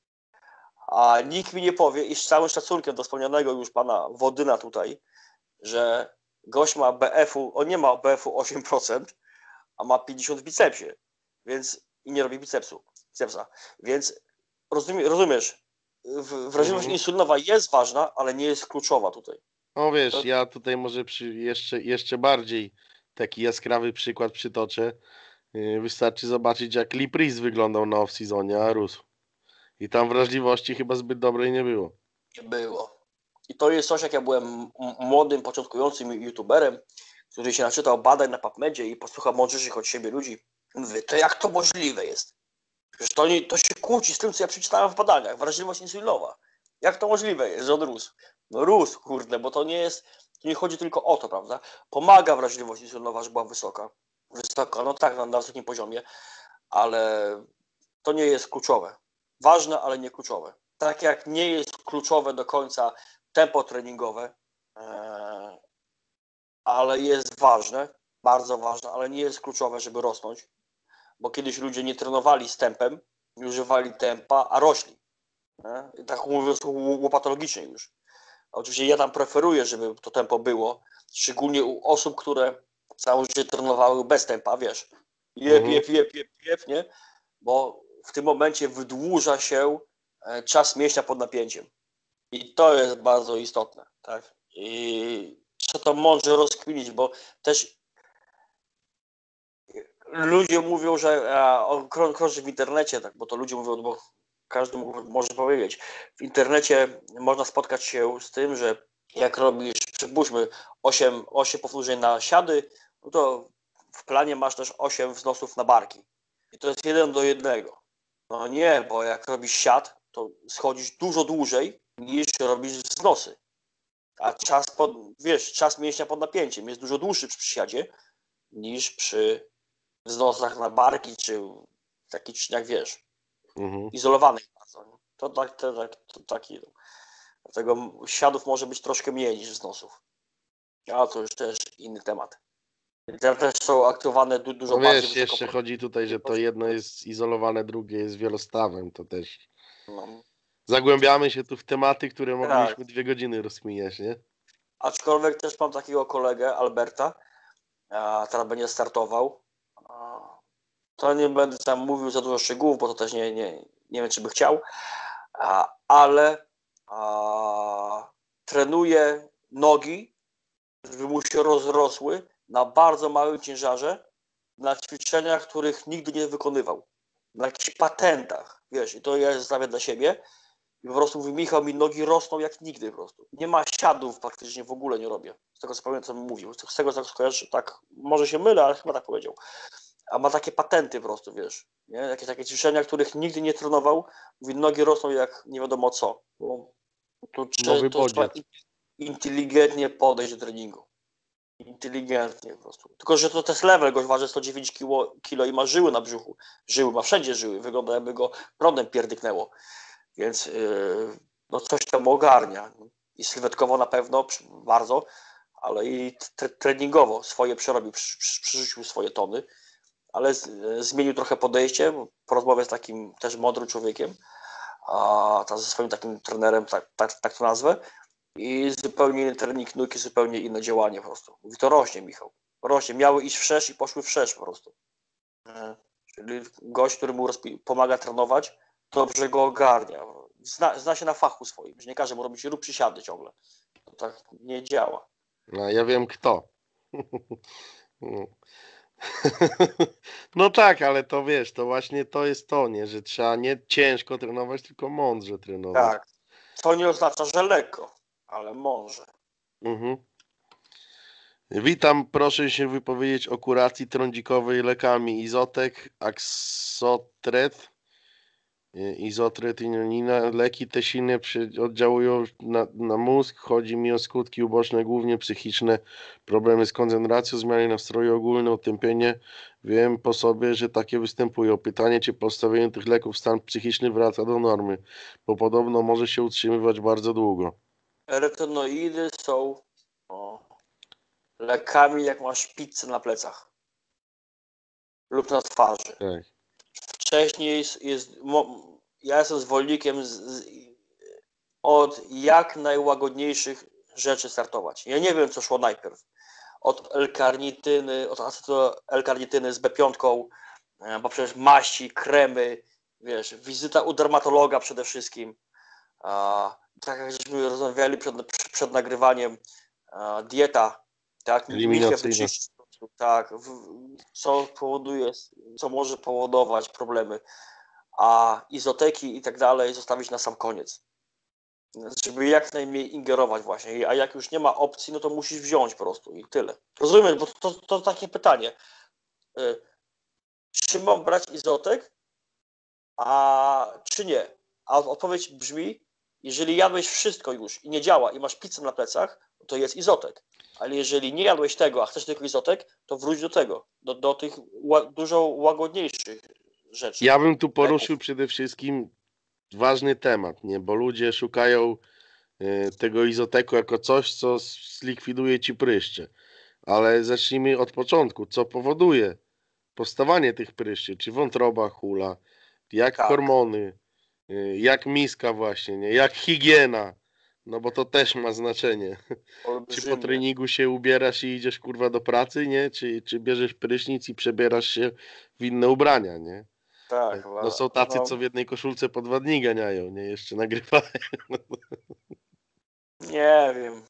A nikt mi nie powie, i z całym szacunkiem do wspomnianego już pana Wodyna tutaj, że gość ma B F-u, on nie ma B F-u osiem procent, a ma pięćdziesiąt w bicepsie, więc i nie robi bicepsu, bicepsa. Więc rozumie, rozumiesz, wrażliwość Mhm. insulinowa jest ważna, ale nie jest kluczowa tutaj. No wiesz, To... ja tutaj może przy jeszcze, jeszcze bardziej taki jaskrawy przykład przytoczę. Yy, Wystarczy zobaczyć, jak Lee Priest wyglądał na off-seasonie, a rósł. I tam wrażliwości chyba zbyt dobrej nie było. Nie było. I to jest coś, jak ja byłem młodym, początkującym youtuberem, który się naczytał badań na PubMedzie i posłuchał mądrzejszych od siebie ludzi. Mówię, to jak to możliwe jest? Przecież to, nie, to się kłóci z tym, co ja przeczytałem w badaniach. Wrażliwość insulinowa. Jak to możliwe jest, że on rósł? No rósł, kurde, bo to nie jest, to nie chodzi tylko o to, prawda? Pomaga wrażliwość insulinowa, że była wysoka. Wysoka, no tak, na wysokim poziomie, ale to nie jest kluczowe. Ważne, ale nie kluczowe. Tak jak nie jest kluczowe do końca tempo treningowe, ee, ale jest ważne, bardzo ważne, ale nie jest kluczowe, żeby rosnąć, bo kiedyś ludzie nie trenowali z tempem, nie używali tempa, a rośli. Nie? Tak mówiąc łopatologicznie już. Oczywiście ja tam preferuję, żeby to tempo było, szczególnie u osób, które całe życie trenowały bez tempa, wiesz, jep, Mhm. jep, jep, jep, jep, nie? Bo w tym momencie wydłuża się czas mięśnia pod napięciem. I to jest bardzo istotne, tak? I trzeba to mądrze rozkminić, bo też ludzie mówią, że on krąży w internecie, tak, bo to ludzie mówią, bo każdy może powiedzieć. W internecie można spotkać się z tym, że jak robisz, przypuśćmy, osiem, osiem powtórzeń na siady, no to w planie masz też osiem wznosów na barki. I to jest jeden do jednego. No nie, bo jak robisz siad, to schodzisz dużo dłużej niż robisz wznosy. A czas, pod, wiesz, czas mięśnia pod napięciem jest dużo dłuższy przy siadzie niż przy wznosach na barki, czy taki, czy jak wiesz, Mhm. izolowanych bardzo. To tak, to, tak, to taki. Dlatego siadów może być troszkę mniej niż wznosów. A to już też inny temat. Te też są aktywowane du, dużo No bardziej wiesz, wysoko. jeszcze chodzi tutaj, że to jedno jest izolowane, drugie jest wielostawem. To też No, zagłębiamy się tu w tematy, które tak. mogliśmy dwie godziny rozkminiać, nie? Aczkolwiek też mam takiego kolegę, Alberta, a teraz będzie startował. A, to nie będę tam mówił za dużo szczegółów, bo to też nie, nie, nie wiem, czy by chciał, a, ale a, trenuje nogi, żeby mu się rozrosły na bardzo małym ciężarze, na ćwiczeniach, których nigdy nie wykonywał. Na jakichś patentach, wiesz, i to ja zostawię dla siebie. I po prostu mówi, Michał, mi nogi rosną jak nigdy po prostu. Nie ma siadów praktycznie, w ogóle nie robię. Z tego co pamiętam, co mówił. Z tego co skojarzę, tak, może się mylę, ale chyba tak powiedział. A ma takie patenty po prostu, wiesz, nie? Jakieś takie ćwiczenia, których nigdy nie trenował. Mówi, nogi rosną jak nie wiadomo co. Bo to, Nowy to trzeba bodziec. inteligentnie podejść do treningu. Inteligentnie po prostu. Tylko, że to też level, gość waży sto dziewięć kilo i ma żyły na brzuchu. Żyły, ma wszędzie żyły. Wygląda, jakby go prądem pierdyknęło. Więc yy, no coś tam ogarnia. I sylwetkowo na pewno bardzo, ale i treningowo swoje przerobił, przy, przy, przerzucił swoje tony, ale z, y, zmienił trochę podejście, po rozmowie z takim też mądrym człowiekiem, a ta, ze swoim takim trenerem, tak, tak, tak to nazwę, i zupełnie inny trening nóg i zupełnie inne działanie po prostu. Mówi, to rośnie, Michał. Rośnie. Miały iść wszerz i poszły wszerz po prostu. Czyli gość, który mu pomaga trenować, dobrze go ogarnia. zna, zna się na fachu swoim, że nie każe mu robić rób przysiady ciągle. To tak nie działa. No, ja wiem kto. No. No tak, ale to wiesz, to właśnie to jest to, nie, że trzeba nie ciężko trenować, tylko mądrze trenować. Tak. To nie oznacza, że lekko, ale mądrze. Mhm. Witam, proszę się wypowiedzieć o kuracji trądzikowej lekami Izotek, Axotret, Izotretinionina. Leki te silnie oddziałują na, na mózg. Chodzi mi o skutki uboczne, głównie psychiczne, problemy z koncentracją, zmiany nastroju, ogólne otępienie. Wiem po sobie, że takie występują. Pytanie, czy po wstawieniu tych leków stan psychiczny wraca do normy, bo podobno może się utrzymywać bardzo długo. Retinoidy są o, lekami, jak masz pizzę na plecach lub na twarzy. Tak. Wcześniej jest, jest mo, ja jestem zwolennikiem z, z, od jak najłagodniejszych rzeczy startować. Ja nie wiem, co szło najpierw. Od L-karnityny, od acetyl-L-karnityny z B pięć, bo przecież maści, kremy, wiesz, wizyta u dermatologa przede wszystkim. A, tak jak żeśmy rozmawiali przed, przed nagrywaniem, a, dieta, tak, milchew Eliminacyjne. wyczyścić, tak, w, co powoduje, co może powodować problemy, a izoteki i tak dalej zostawić na sam koniec, żeby jak najmniej ingerować właśnie, a jak już nie ma opcji, no to musisz wziąć po prostu i tyle. Rozumiesz, bo to, to, to takie pytanie, y, czy mam brać izotek, a czy nie? A odpowiedź brzmi, jeżeli jadłeś wszystko już i nie działa i masz pizzę na plecach, to jest izotek. Ale jeżeli nie jadłeś tego, a chcesz tylko izotek, to wróć do tego, do, do tych ła, dużo łagodniejszych rzeczy. Ja bym tu poruszył leków. przede wszystkim ważny temat, nie? Bo ludzie szukają y, tego izoteku jako coś, co zlikwiduje ci pryszcze. Ale zacznijmy od początku. Co powoduje powstawanie tych pryszczy? Czy wątroba hula, jak Tak, hormony, y, jak miska właśnie, nie? Jak higiena, no bo to też ma znaczenie. Czy po olbrzymie. treningu się ubierasz i idziesz kurwa do pracy, nie? Czy, czy bierzesz prysznic i przebierasz się w inne ubrania, nie? Tak, No są tacy, no, co w jednej koszulce po dwa dni ganiają, nie? Jeszcze nagrywają. nie wiem.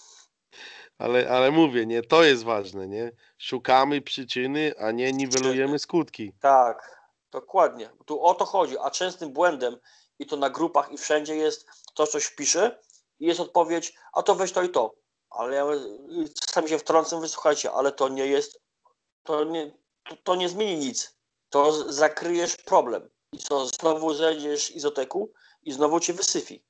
Ale, ale mówię, nie? To jest ważne, nie? Szukamy przyczyny, a nie niwelujemy Przyczyny. skutki. Tak, dokładnie. Tu o to chodzi. A częstym błędem, i to na grupach, i wszędzie jest, ktoś coś wpisze i jest odpowiedź, a to weź to i to. Ale ja czasami się wtrącę, wysłuchajcie, ale to nie jest, to nie, to, to nie zmieni nic. To z- zakryjesz problem. I co, znowu zejdziesz izoteku i znowu cię wysyfi.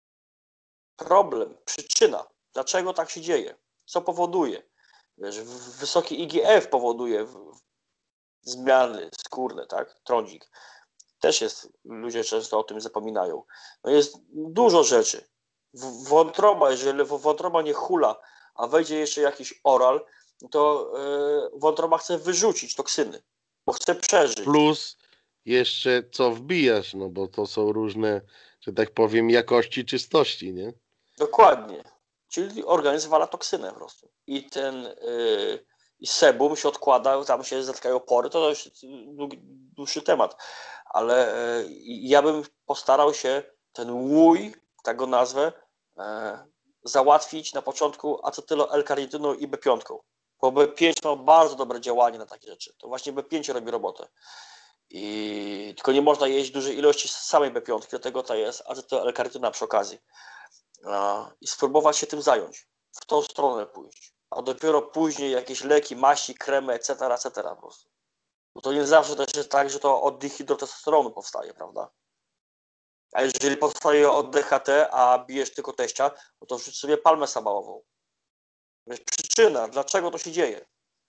Problem, przyczyna. Dlaczego tak się dzieje? Co powoduje? Wiesz, w- wysoki I G F powoduje w- w- zmiany skórne, tak? Trądzik. Też jest, ludzie często o tym zapominają. No jest dużo rzeczy. W- Wątroba, jeżeli w- wątroba nie hula, a wejdzie jeszcze jakiś oral, to yy, wątroba chce wyrzucić toksyny, bo chce przeżyć. Plus jeszcze co wbijasz, no bo to są różne, że tak powiem, jakości czystości, nie? Dokładnie. Czyli organizm wala toksynę po prostu. I ten yy, i sebum się odkłada, tam się zatkają pory, to już długi, dłuższy temat. Ale yy, ja bym postarał się ten łój, tak go nazwę, yy, załatwić na początku acetylo-L-karnityną i B pięć. Bo B pięć ma bardzo dobre działanie na takie rzeczy. To właśnie B pięć robi robotę. I tylko nie można jeść dużej ilości samej B pięć, dlatego to jest acetyl-L-karnityna przy okazji. I spróbować się tym zająć, w tą stronę pójść, a dopiero później jakieś leki, maści, kremy, et cetera, et cetera po prostu. Bo to nie zawsze też jest tak, że to od dihydrotestosteronu powstaje, prawda? A jeżeli powstaje od D H T, a bijesz tylko teścia, no to wrzuć sobie palmę sabałową. Wiesz, przyczyna, dlaczego to się dzieje.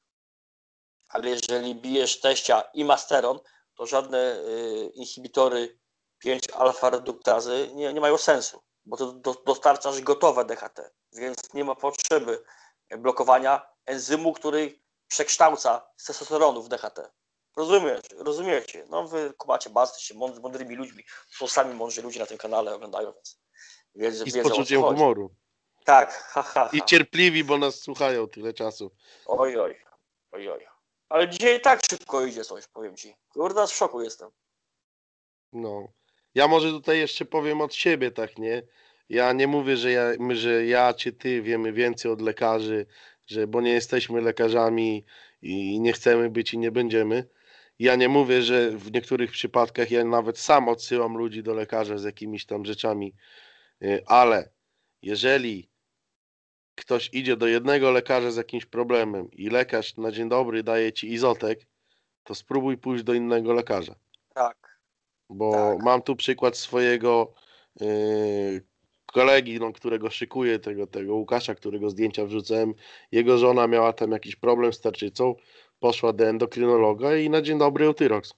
Ale jeżeli bijesz teścia i masteron, to żadne y, inhibitory pięć alfa reduktazy nie, nie mają sensu, bo to do, dostarczasz gotowe D H T, więc nie ma potrzeby blokowania enzymu, który przekształca z testosteronu w D H T. Rozumiesz, rozumiecie? No wy kumacie bardzo, jesteście mądry, mądrymi ludźmi, są sami mądrzy ludzie na tym kanale, oglądają, więc wiedzą, I z wiedzą o co poczuciem chodzi. humoru. Tak, ha, ha, I ha. cierpliwi, bo nas słuchają tyle czasu. Oj, oj, oj, oj. Ale dzisiaj tak szybko idzie coś, powiem ci. Kurde, w szoku jestem. No. Ja może tutaj jeszcze powiem od siebie, tak, nie? Ja nie mówię, że ja, my, że ja czy ty wiemy więcej od lekarzy, że bo nie jesteśmy lekarzami i nie chcemy być i nie będziemy. Ja nie mówię, że w niektórych przypadkach ja nawet sam odsyłam ludzi do lekarza z jakimiś tam rzeczami, y, ale jeżeli ktoś idzie do jednego lekarza z jakimś problemem i lekarz na dzień dobry daje ci izotek, to spróbuj pójść do innego lekarza. Tak, Bo tak. mam tu przykład swojego yy, kolegi, no, którego szykuję, tego, tego Łukasza, którego zdjęcia wrzucałem. Jego żona miała tam jakiś problem z tarczycą, poszła do endokrynologa i na dzień dobry Euthyrox.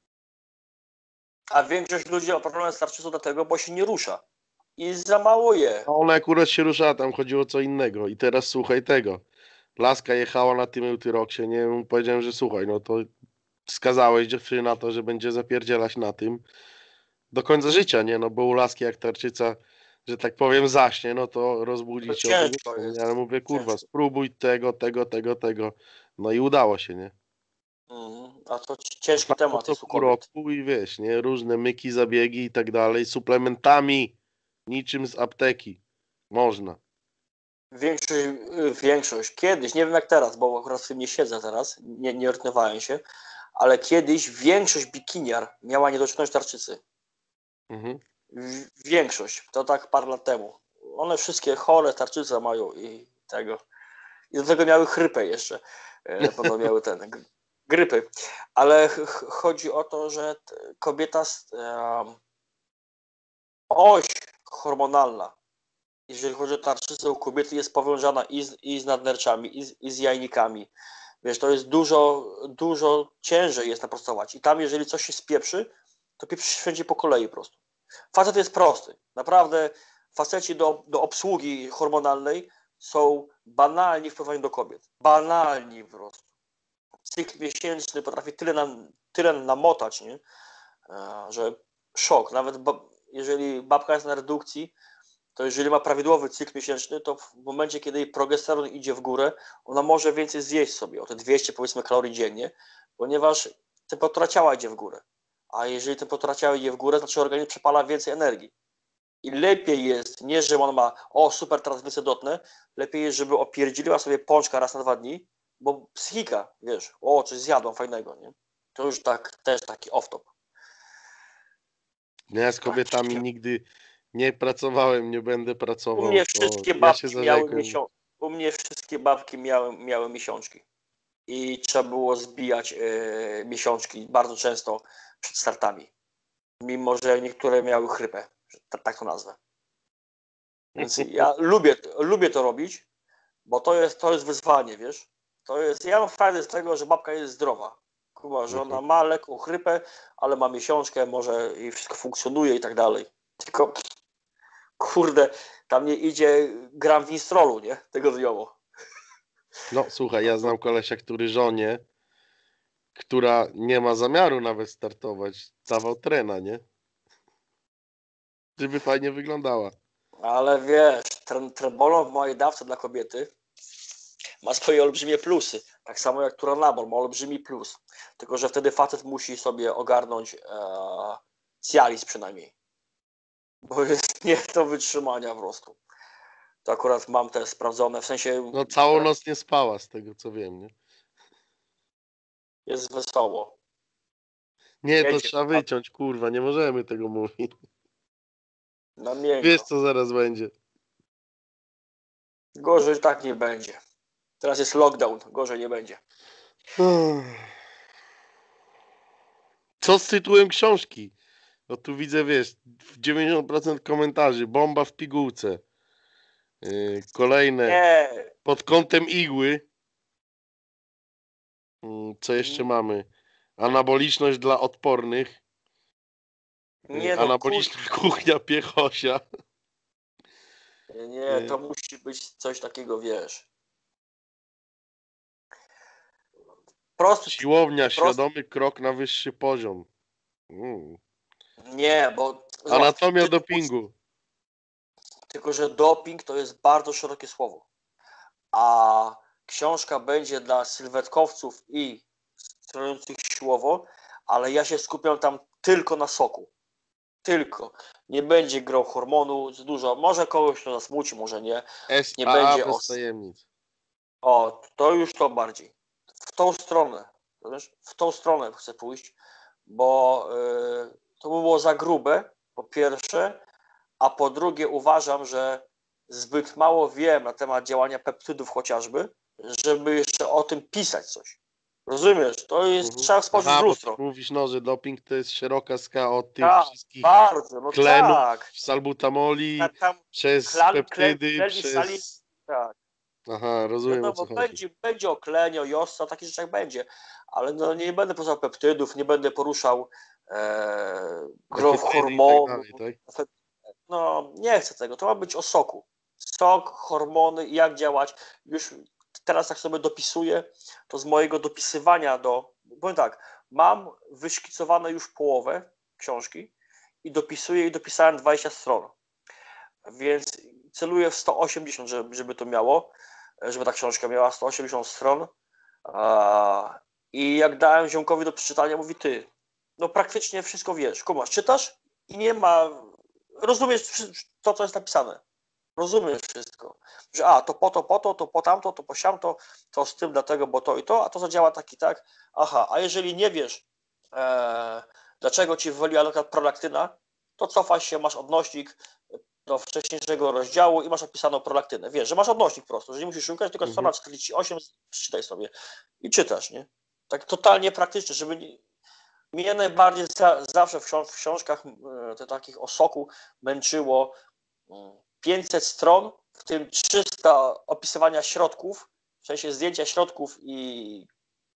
A większość ludzi ma problem z tarczycą dlatego, bo się nie rusza. I za mało je. A ona akurat się ruszała, tam chodziło o co innego. I teraz słuchaj tego. Laska jechała na tym Euthyroxie, nie wiem, powiedziałem, że słuchaj, no to skazałeś dziewczynę na to, że będzie zapierdzielać na tym do końca życia, nie? No bo u laski jak tarczyca, że tak powiem, zaśnie, no to To rozbudzić ją to nie ciężko wiem, nie? Ale jest. mówię, kurwa, Ciężko. spróbuj tego, tego, tego, tego. No i udało się, nie? Mhm. A to ciężki Samo temat co jest u pół kobiet. roku i wiesz, nie? Różne myki, zabiegi i tak dalej, suplementami, niczym z apteki. Można. Większość, y, większość, kiedyś, nie wiem jak teraz, bo akurat w tym nie siedzę teraz, nie, nie orientowałem się, ale kiedyś większość bikiniar miała niedoczynność tarczycy. Mhm. W, większość, to tak parę lat temu. One wszystkie chore tarczyce mają i tego. I do tego miały chrypę jeszcze. E, Podobno miały ten, g- grypy. Ale ch ch- chodzi o to, że t- kobieta, s- em, oś hormonalna, jeżeli chodzi o tarczycę u kobiety, jest powiązana i z, i z nadnerczami, i z, i z jajnikami. Wiesz, to jest dużo, dużo ciężej jest naprostować. I tam, jeżeli coś się spieprzy, to pieprzy się wszędzie po kolei po prostu. Facet jest prosty. Naprawdę faceci do, do obsługi hormonalnej są banalni w porównaniu do kobiet. Banalni po prostu. Cykl miesięczny potrafi tyle, nam, tyle namotać, nie? E, że szok. Nawet ba, jeżeli babka jest na redukcji, to jeżeli ma prawidłowy cykl miesięczny, to w momencie, kiedy jej progesteron idzie w górę, ona może więcej zjeść sobie, o te dwieście powiedzmy kalorii dziennie, ponieważ temperatura ciała idzie w górę. A jeżeli temperatura ciała idzie w górę, to znaczy organizm przepala więcej energii. I lepiej jest, nie że on ma, o super, teraz wycedotne, lepiej jest, żeby opierdzieliła sobie pączka raz na dwa dni, bo psychika, wiesz, o, coś zjadłam fajnego, nie? To już tak, też taki off-top. No ja z kobietami nigdy nie pracowałem, nie będę U pracował, mnie to wszystkie ja się babki miały zarzekłem. miesiąc, u mnie wszystkie babki miały, miały miesiączki i trzeba było zbijać e, miesiączki bardzo często przed startami, mimo że niektóre miały chrypę, że tak, tak to nazwę. Więc ja lubię, lubię to robić, bo to jest, to jest wyzwanie, wiesz. To jest, ja mam frajdę z tego, że babka jest zdrowa. Kuba, że ona ma lekką chrypę, ale ma miesiączkę, może i wszystko funkcjonuje i tak dalej. Tylko kurde, tam nie idzie gram winstrolu, nie? Tego dniowo. No słuchaj, To, ja to, znam kolesia, który żonie, która nie ma zamiaru nawet startować, dawał trena, nie? Żeby fajnie wyglądała. ale wiesz, tren, trenbolon w mojej dawce dla kobiety ma swoje olbrzymie plusy. Tak samo jak turanabol ma olbrzymi plus. Tylko, że wtedy facet musi sobie ogarnąć e, Cialis przynajmniej. Bo jest nie do wytrzymania po prostu. To akurat mam te sprawdzone, w sensie No całą noc nie spała, z tego co wiem, nie? jest wesoło. Nie, to Jedzie trzeba wyciąć, kurwa, nie możemy tego mówić. na Wiesz, miękko. co zaraz będzie. Gorzej tak nie będzie. Teraz jest lockdown, gorzej nie będzie. Co z tytułem książki? No tu widzę, wiesz, dziewięćdziesiąt procent komentarzy. Bomba w pigułce. Yy, kolejne. Nie, Pod kątem igły. Yy, co jeszcze mamy? Anaboliczność dla odpornych. Yy, nie no kur... anaboliczna kuchnia Piechosia. Nie, Yy, to musi być coś takiego, wiesz. Prosty, siłownia. prosty, Świadomy krok na wyższy poziom. Mm. nie, bo zobacz, Anatomia tytuł musi, dopingu. tylko że doping to jest bardzo szerokie słowo. A książka będzie dla sylwetkowców i trenujących siłowo, ale ja się skupiam tam tylko na soku. Tylko. Nie będzie grał hormonu za dużo. Może kogoś to zasmuci, może nie. S Nie A A będzie bez os... tajemnic. O, to już to bardziej. W tą stronę. Wiesz? W tą stronę chcę pójść, bo yy, to by było za grube, po pierwsze, a po drugie uważam, że zbyt mało wiem na temat działania peptydów chociażby, żeby jeszcze o tym pisać coś. Rozumiesz? To jest, Mhm. trzeba spojrzeć Aha, w bo ty lustro. mówisz, no, że doping to jest szeroka skala od tych Tak, wszystkich bardzo, no tlenów, tak. salbutamoli, Tam przez klan, klen, peptydy, klen i salin, przez... tak. Aha, rozumiem, o Wiadomo, co chodzi. będzie, będzie o klenie, o josce, o takich rzeczach będzie, ale no nie będę poruszał peptydów, nie będę poruszał e, growth Efektyny i tak hormonów. dalej, tak? No, nie chcę tego. To ma być o soku. Sok, hormony, jak działać. Już teraz jak sobie dopisuję, to z mojego dopisywania do... Powiem tak, mam wyszkicowane już połowę książki i dopisuję i dopisałem dwadzieścia stron. Więc celuję w sto osiemdziesiąt, żeby, żeby to miało, żeby ta książka miała sto osiemdziesiąt stron. I jak dałem ziomkowi do przeczytania, mówi ty, no praktycznie wszystko wiesz. Kumasz, czytasz i nie ma... Rozumiesz to, co jest napisane. Rozumiesz wszystko. Że a, to po to, po to, to po tamto, to po siamto, to z tym dlatego, bo to i to, a to zadziała tak i tak. Aha, a jeżeli nie wiesz, e, dlaczego ci wywaliła na przykład prolaktyna, to cofasz się, masz odnośnik do wcześniejszego rozdziału i masz opisaną prolaktynę. Wiesz, że masz odnośnik po prostu, że nie musisz szukać, tylko strona czterdzieści osiem, przeczytaj sobie i czytasz, nie? Tak totalnie praktycznie, żeby nie... Mnie najbardziej za, zawsze w, książ w książkach e, te takich o soku męczyło e, pięćset stron, w tym trzysta opisywania środków, w sensie zdjęcia środków i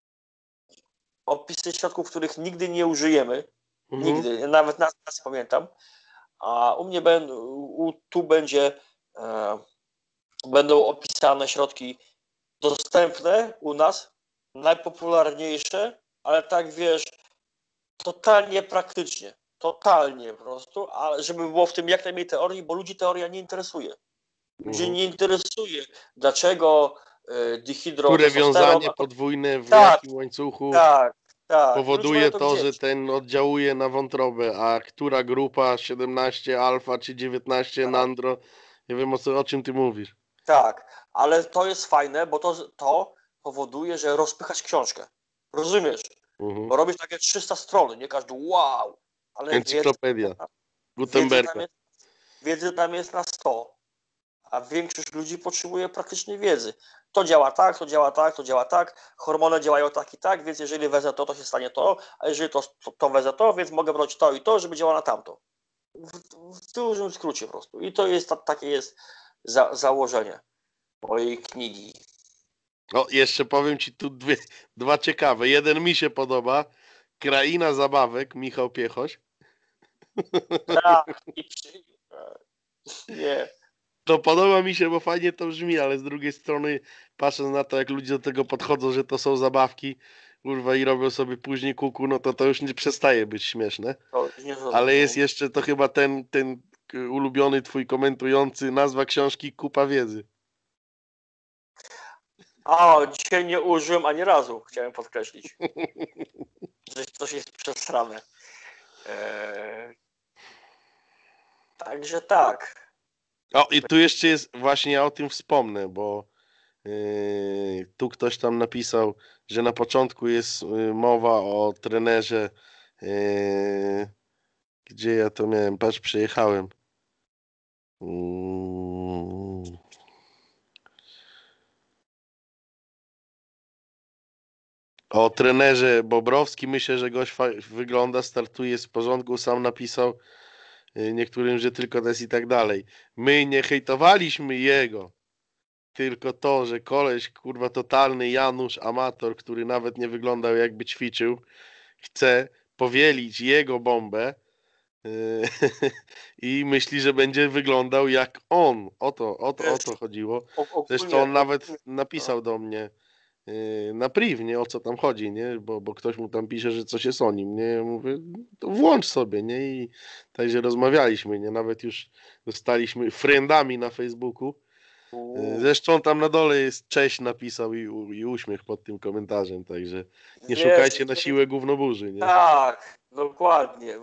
opisy środków, których nigdy nie użyjemy, Mhm. nigdy, nawet nas nie pamiętam, a u mnie ben, u, tu będzie e, będą opisane środki dostępne u nas, najpopularniejsze, ale tak wiesz, totalnie praktycznie, totalnie po prostu, ale żeby było w tym jak najmniej teorii, bo ludzi teoria nie interesuje. Ludzi Mhm. nie interesuje, dlaczego y, Które dihydrotestosteron... wiązanie podwójne w Tak, jakim łańcuchu tak, tak. I ludzie mają powoduje to to, że gdzieś. ten oddziałuje na wątrobę, a która grupa siedemnaście alfa czy dziewiętnaście Tak, nandro, nie wiem o, co, o czym ty mówisz. tak, ale to jest fajne, bo to, to powoduje, że rozpychać książkę. Rozumiesz? Mhm. Bo robisz takie trzysta strony, nie każdy wow, ale wiedzy, Encyklopedia wiedzy, Gutenberga. tam jest, wiedzy tam jest na sto, a większość ludzi potrzebuje praktycznie wiedzy. To działa tak, to działa tak, to działa tak, hormony działają tak i tak, więc jeżeli wezmę to, to się stanie to, a jeżeli to, to, to wezmę to, więc mogę brać to i to, żeby działało na tamto. W, w dużym skrócie po prostu. I to jest takie jest za, założenie mojej knigi. O, jeszcze powiem ci tu dwie, dwa ciekawe. Jeden mi się podoba. Kraina zabawek, Michał Piechoś. Tak, i przy... Nie. To podoba mi się, bo fajnie to brzmi, ale z drugiej strony patrząc na to, jak ludzie do tego podchodzą, że to są zabawki, kurwa, i robią sobie później kuku, no to to już nie przestaje być śmieszne. To nie Ale jest jeszcze to chyba ten, ten ulubiony twój komentujący, nazwa książki Kupa Wiedzy. A, dzisiaj nie użyłem ani razu, chciałem podkreślić. Że coś jest przesrane. Eee... Także tak. O, i tu jeszcze jest, właśnie ja o tym wspomnę, bo yy, tu ktoś tam napisał, że na początku jest yy, mowa o trenerze, yy, gdzie ja to miałem, patrz, przyjechałem. Yy, o trenerze Bobrowski, myślę, że gość wygląda, startuje z porządku, sam napisał yy, niektórym, że tylko des i tak dalej. My nie hejtowaliśmy jego, tylko to, że koleś, kurwa, totalny Janusz, amator, który nawet nie wyglądał jakby ćwiczył, chce powielić jego bombę yy, i myśli, że będzie wyglądał jak on. O to, o to, o to chodziło. Zresztą on nawet napisał do mnie yy, na priv, nie, o co tam chodzi, nie, bo, bo ktoś mu tam pisze, że coś jest o nim, nie, ja mówię, to włącz sobie, nie, i także rozmawialiśmy, nie, nawet już zostaliśmy friendami na Facebooku. Zresztą tam na dole jest cześć napisał i, i uśmiech pod tym komentarzem, także nie Wiesz, szukajcie na siłę gównoburzy, nie? tak, dokładnie, bo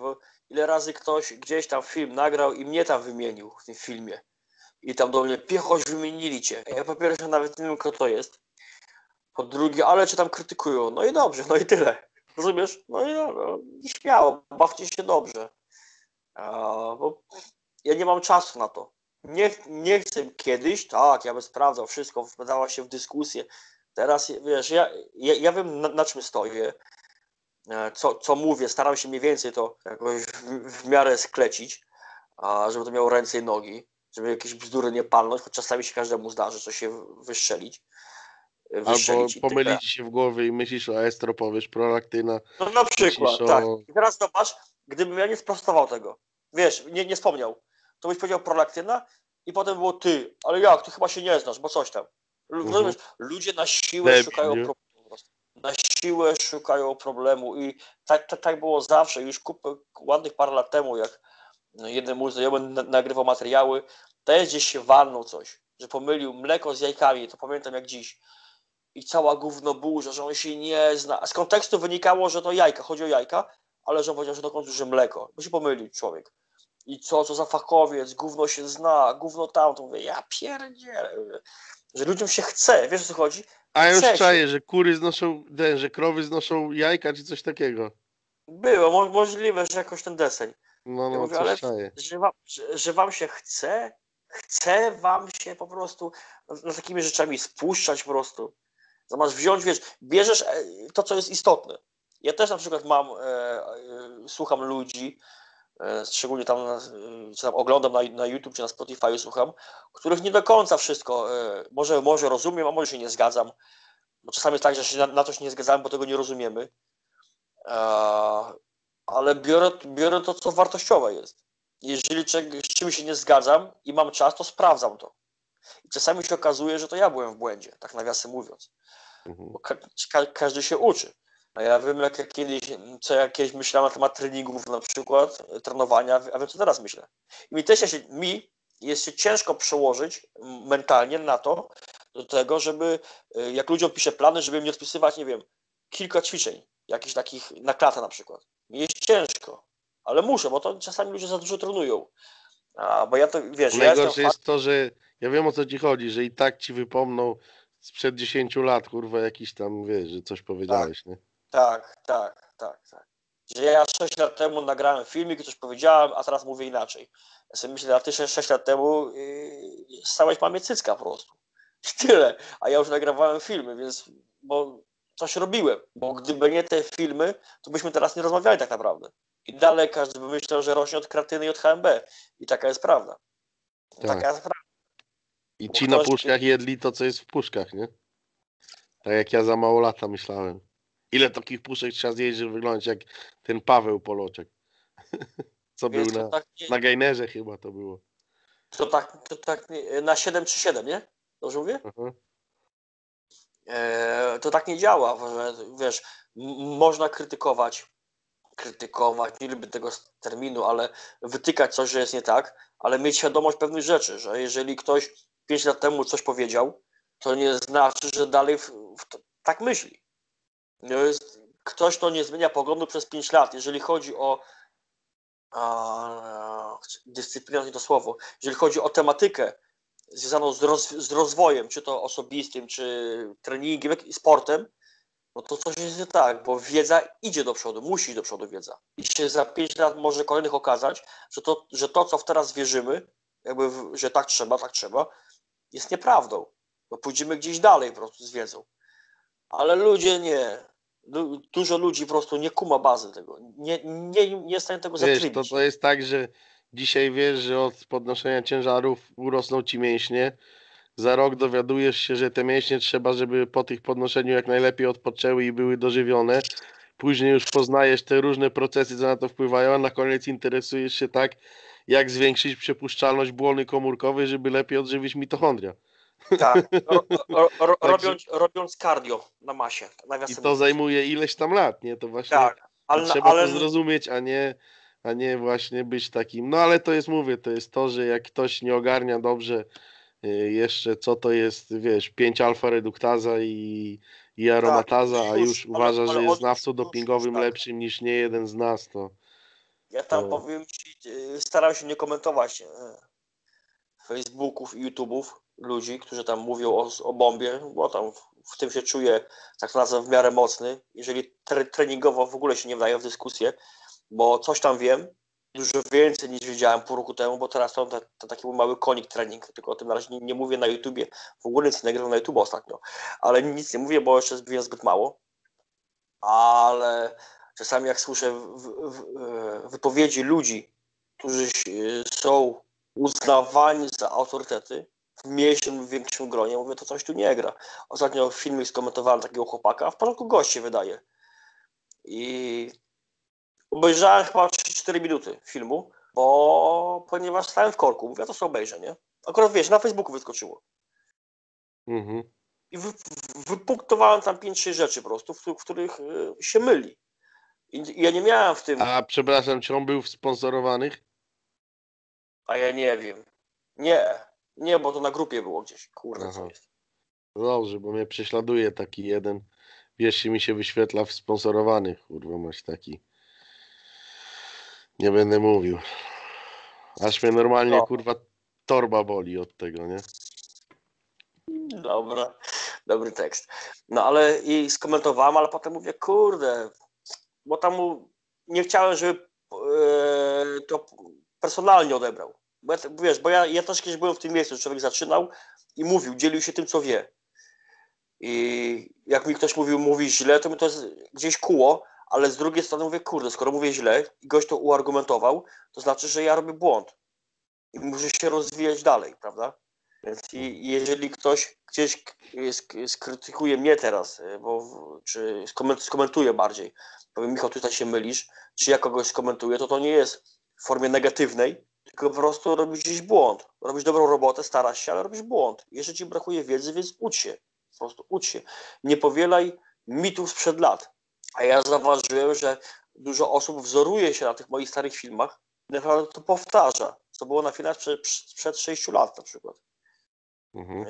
ile razy ktoś gdzieś tam film nagrał i mnie tam wymienił w tym filmie. I tam do mnie, Piechoś, wymienili cię. Ja po pierwsze nawet nie wiem, kto to jest. Po drugie, ale cię tam krytykują. No i dobrze, no i tyle. Rozumiesz? No i no, śmiało, bawcie się dobrze. A, bo ja nie mam czasu na to. Nie, nie chcę kiedyś, tak, ja bym sprawdzał wszystko, wpadała się w dyskusję. Teraz, wiesz, ja, ja, ja wiem na, na czym stoję, co, co mówię, staram się mniej więcej to jakoś w, w miarę sklecić, a żeby to miało ręce i nogi, żeby jakieś bzdury nie palnąć, choć czasami się każdemu zdarzy coś się wystrzelić. Albo wystrzelić i tyle. pomylić ci się w głowie i myślisz o estro, powiesz prolaktyna. No na przykład, o... tak. I teraz zobacz, gdybym ja nie sprostował tego, wiesz, nie, nie wspomniał, to byś powiedział prolaktyna i potem było ty, ale jak, ty chyba się nie znasz, bo coś tam. Rozumiesz? Mhm. Ludzie na siłę Debil, szukają nie? problemu. Na siłę szukają problemu i tak, tak, tak było zawsze, już kupę, ładnych parę lat temu, jak jeden mój znajomy nagrywał materiały, też gdzieś się walnął coś, że pomylił mleko z jajkami, to pamiętam jak dziś. I cała gówno burza, że on się nie zna. A z kontekstu wynikało, że to jajka, chodzi o jajka, ale że on powiedział, że do końca, że mleko. Bo się pomylił człowiek. I co, co za fachowiec, gówno się zna, gówno tamto. Mówię, ja pierdzielę. Że ludziom się chce, wiesz o co chodzi? A ja już Chce się. czaję, że kury znoszą, ten, że krowy znoszą jajka czy coś takiego. Było, mo możliwe, że jakoś ten deseń. No, no, Ja mówię, coś ale czaję. że wam, że, że wam się chce, chce wam się po prostu na takimi rzeczami spuszczać po prostu. Zamiast wziąć, wiesz, bierzesz to, co jest istotne. Ja też na przykład mam, e, e, słucham ludzi, e, szczególnie tam, e, czy tam oglądam na, na YouTube czy na Spotify słucham, których nie do końca wszystko, e, może, może rozumiem, a może się nie zgadzam. Bo czasami jest tak, że się na, na to się nie zgadzamy, bo tego nie rozumiemy. E, ale biorę, biorę to, co wartościowe jest. Jeżeli z czymś się nie zgadzam i mam czas, to sprawdzam to. I czasami się okazuje, że to ja byłem w błędzie, tak nawiasem mówiąc. Bo ka ka każdy się uczy. A ja wiem, jak ja kiedyś, co ja kiedyś myślałem na temat treningów, na przykład trenowania, a wiem, co teraz myślę. I mi też się, mi jest się ciężko przełożyć mentalnie na to, do tego, żeby, jak ludziom piszę plany, żeby mi odpisywać, nie wiem, kilka ćwiczeń, jakichś takich na klatę na przykład. Mi jest ciężko, ale muszę, bo to czasami ludzie za dużo trenują. A, bo ja to, wiesz, ja Najgorsze jestem jest to, że ja wiem o co ci chodzi, że i tak ci wypomną sprzed dziesięciu lat, kurwa, jakiś tam, wiesz, że coś powiedziałeś, nie? Tak, tak, tak, tak. Że ja sześć lat temu nagrałem filmik i coś powiedziałem, a teraz mówię inaczej. Ja sobie myślę, a ty sześć lat temu yy, stałeś mamie cycka po prostu. I tyle. A ja już nagrywałem filmy, więc bo coś robiłem. Bo gdyby nie te filmy, to byśmy teraz nie rozmawiali tak naprawdę. I dalej każdy by myślał, że rośnie od kreatyny i od H M B. I taka jest prawda. Tak. Taka jest prawda. I Bo ci na ktoś- puszkach jedli to, co jest w puszkach, nie? Tak jak ja za mało lata myślałem. Ile takich puszek trzeba zjeść, żeby wyglądać jak ten Paweł Poloczek. Co był Więc to na, tak, nie, na Gajnerze chyba to było. to tak, to tak nie, na siedem trzy siedem, nie? Dobrze mówię? Aha. E, to tak nie działa, że wiesz, m- można krytykować, krytykować, nie lubię tego terminu, ale wytykać coś, że jest nie tak, ale mieć świadomość pewnych rzeczy, że jeżeli ktoś pięć lat temu coś powiedział, to nie znaczy, że dalej w, w to, tak myśli. No jest, ktoś, kto nie zmienia poglądu przez pięć lat, jeżeli chodzi o a, dyscyplinę, nie to słowo, jeżeli chodzi o tematykę związaną z, roz, z rozwojem, czy to osobistym, czy treningiem, jak i sportem, no to coś jest nie tak, bo wiedza idzie do przodu, musi iść do przodu wiedza. I się za pięć lat może kolejnych okazać, że to, że to co w teraz wierzymy, jakby, w, że tak trzeba, tak trzeba, jest nieprawdą. Bo pójdziemy gdzieś dalej po prostu z wiedzą. Ale ludzie nie. Lu- Dużo ludzi po prostu nie kuma bazy tego. Nie, nie, nie jest w stanie tego Wiesz, to, zatrybić. to jest tak, że dzisiaj wiesz, że od podnoszenia ciężarów urosną ci mięśnie. Za rok dowiadujesz się, że te mięśnie trzeba, żeby po tych podnoszeniu jak najlepiej odpoczęły i były dożywione. Później już poznajesz te różne procesy, co na to wpływają, a na koniec interesujesz się tak, jak zwiększyć przepuszczalność błony komórkowej, żeby lepiej odżywić mitochondria. Tak. Ro, ro, ro, Także- robiąc, robiąc cardio na masie. I Nawiasem to mówiąc. zajmuje ileś tam lat, nie? To właśnie Tak. to Ale, trzeba ale to zrozumieć, a nie, a nie właśnie być takim. No ale to jest, mówię, to jest to, że jak ktoś nie ogarnia dobrze y, jeszcze co to jest, wiesz, pięć alfa reduktaza i, i aromataza, a już, już ale- uważa, że ale jest od- znawcą już- już dopingowym tak. lepszym niż nie jeden z nas, to Ja tam To- powiem ci, y, staram się nie komentować y, Facebooków i YouTube'ów ludzi, którzy tam mówią o, o bombie, bo tam w, w tym się czuję, tak to nazwę, w miarę mocny. Jeżeli tre, treningowo w ogóle się nie wdaję w dyskusję, bo coś tam wiem, dużo więcej niż wiedziałem pół roku temu, bo teraz to, to, to taki był mały konik trening, tylko o tym na razie nie, nie mówię na YouTubie, w ogóle nic nie nagrywam na YouTube ostatnio, ale nic nie mówię, bo jeszcze wiem zbyt mało, ale czasami jak słyszę w, w, w, wypowiedzi ludzi, którzy są uznawani za autorytety w mniejszym lub większym gronie, mówię, to coś tu nie gra. Ostatnio w filmie skomentowałem takiego chłopaka, w porządku gość się wydaje. I obejrzałem chyba trzy cztery minuty filmu, bo ponieważ stałem w korku, mówię, to sobie obejrzę, nie? Akurat wiesz, na Facebooku wyskoczyło. Mhm. I wy, wypunktowałem tam pięć sześć rzeczy po prostu, w, w których y, się myli. I ja nie miałem w tym, A przepraszam, czy on był w sponsorowanych? a ja nie wiem. Nie, nie, bo to na grupie było gdzieś. Kurde, co Aha. jest. Dobrze, bo mnie prześladuje taki jeden. Wiesz, mi się wyświetla w sponsorowanych, kurwa, masz taki. Nie będę mówił. Aż mnie normalnie, No, kurwa, torba boli od tego, nie? dobra, dobry tekst. No ale i skomentowałem, ale potem mówię, kurde, bo tam mu nie chciałem, żeby e, to personalnie odebrał. Bo ja, wiesz, bo ja, ja też kiedyś byłem w tym miejscu, że człowiek zaczynał i mówił, dzielił się tym, co wie. I jak mi ktoś mówił, mówi źle, to mi to jest gdzieś kuło, ale z drugiej strony mówię, kurde, skoro mówię źle i gość to uargumentował, to znaczy, że ja robię błąd i muszę się rozwijać dalej, prawda? Więc i, i jeżeli ktoś gdzieś sk- skrytykuje mnie teraz, y, bo w- czy skoment- skomentuje bardziej, powie, Michał, tutaj się mylisz, czy ja kogoś skomentuję, to to nie jest w formie negatywnej, tylko po prostu robisz gdzieś błąd. Robisz dobrą robotę, starasz się, ale robisz błąd. Jeszcze ci brakuje wiedzy, więc ucz się. Po prostu ucz się. Nie powielaj mitów sprzed lat. A ja zauważyłem, że dużo osób wzoruje się na tych moich starych filmach i naprawdę to powtarza, co było na filmach sprzed, sprzed sześciu lat na przykład. Mhm.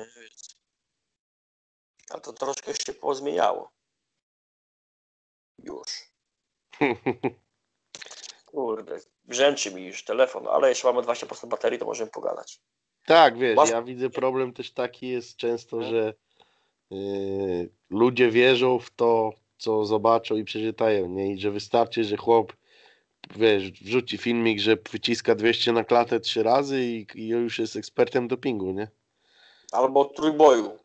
A to troszkę się pozmieniało. Już. Kurde, brzęczy mi już telefon, ale jeszcze mamy dwadzieścia procent baterii, to możemy pogadać. Tak, wiesz, Masz... ja widzę problem też taki jest często, Hmm? że yy, ludzie wierzą w to, co zobaczą i przeczytają, nie? I że wystarczy, że chłop, wiesz, wrzuci filmik, że wyciska dwieście na klatę trzy razy i, i już jest ekspertem dopingu, nie? Albo trójboju.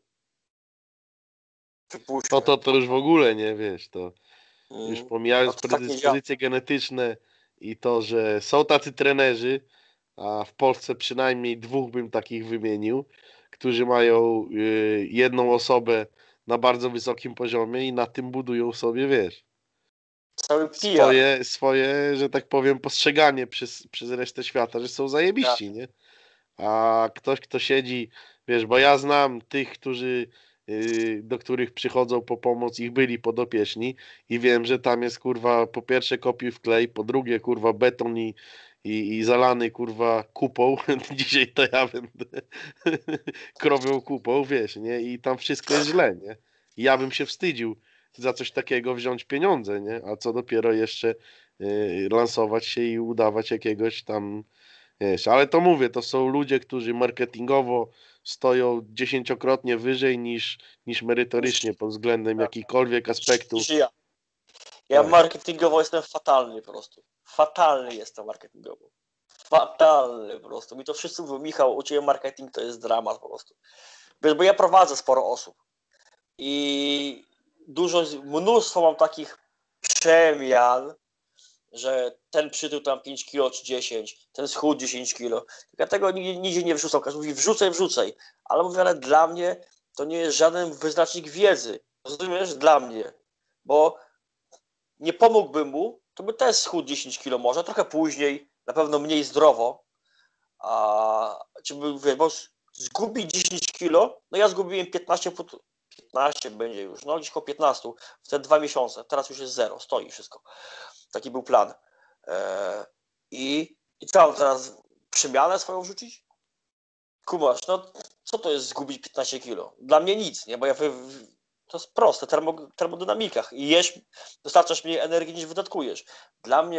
No Przypuśćmy. to, to już w ogóle nie, wiesz, to już Hmm. No pomijając to tak nie działa. predyspozycje genetyczne i to, że są tacy trenerzy, a w Polsce przynajmniej dwóch bym takich wymienił, którzy mają y, jedną osobę na bardzo wysokim poziomie i na tym budują sobie, wiesz, Cały P R. swoje, swoje, że tak powiem, postrzeganie przez, przez resztę świata, że są Ja. zajebiści, nie? A ktoś, kto siedzi, wiesz, bo ja znam tych, którzy, yy, do których przychodzą po pomoc ich byli podopieczni i wiem, że tam jest, kurwa, po pierwsze kopiuj w klej, po drugie, kurwa, beton i, i, i zalany, kurwa, kupą. Dzisiaj to ja będę krowią kupą, wiesz, nie? I tam wszystko jest źle, nie? I ja bym się wstydził za coś takiego wziąć pieniądze, nie? A co dopiero jeszcze yy, lansować się i udawać jakiegoś tam. Wiesz, ale to mówię, to są ludzie, którzy marketingowo stoją dziesięciokrotnie wyżej niż, niż Niż, merytorycznie pod względem jakichkolwiek niż, niż aspektów. ja. Ja Tak. marketingowo jestem fatalny po prostu. Fatalny jestem marketingowo. Fatalny po prostu. Mi to wszyscy mówią, Michał, u Ciebie marketing to jest dramat po prostu. Wiesz, bo ja prowadzę sporo osób. I dużo, mnóstwo mam takich przemian, że ten przytył tam pięć kilo czy dziesięć, ten schudł dziesięć kilo. Ja tego nigdzie, nigdzie nie wrzucam. Każdy mówi wrzucaj, wrzucaj. Ale mówię, ale dla mnie to nie jest żaden wyznacznik wiedzy. Rozumiesz? Dla mnie. Bo nie pomógłbym mu, to by też schudł dziesięć kilo może, trochę później, na pewno mniej zdrowo. A czy by, wiesz, bo zgubić dziesięć kilo, no ja zgubiłem piętnaście, piętnaście będzie już, no gdzieś około piętnaście w te dwa miesiące, teraz już jest zero, stoi wszystko. Taki był plan. Eee, i, I co mam teraz, przemianę swoją wrzucić? Kumasz, no co to jest zgubić piętnaście kilo? Dla mnie nic, nie, bo ja wy, to jest proste, termo, termodynamikach i jesz, dostarczasz mniej energii niż wydatkujesz. Dla mnie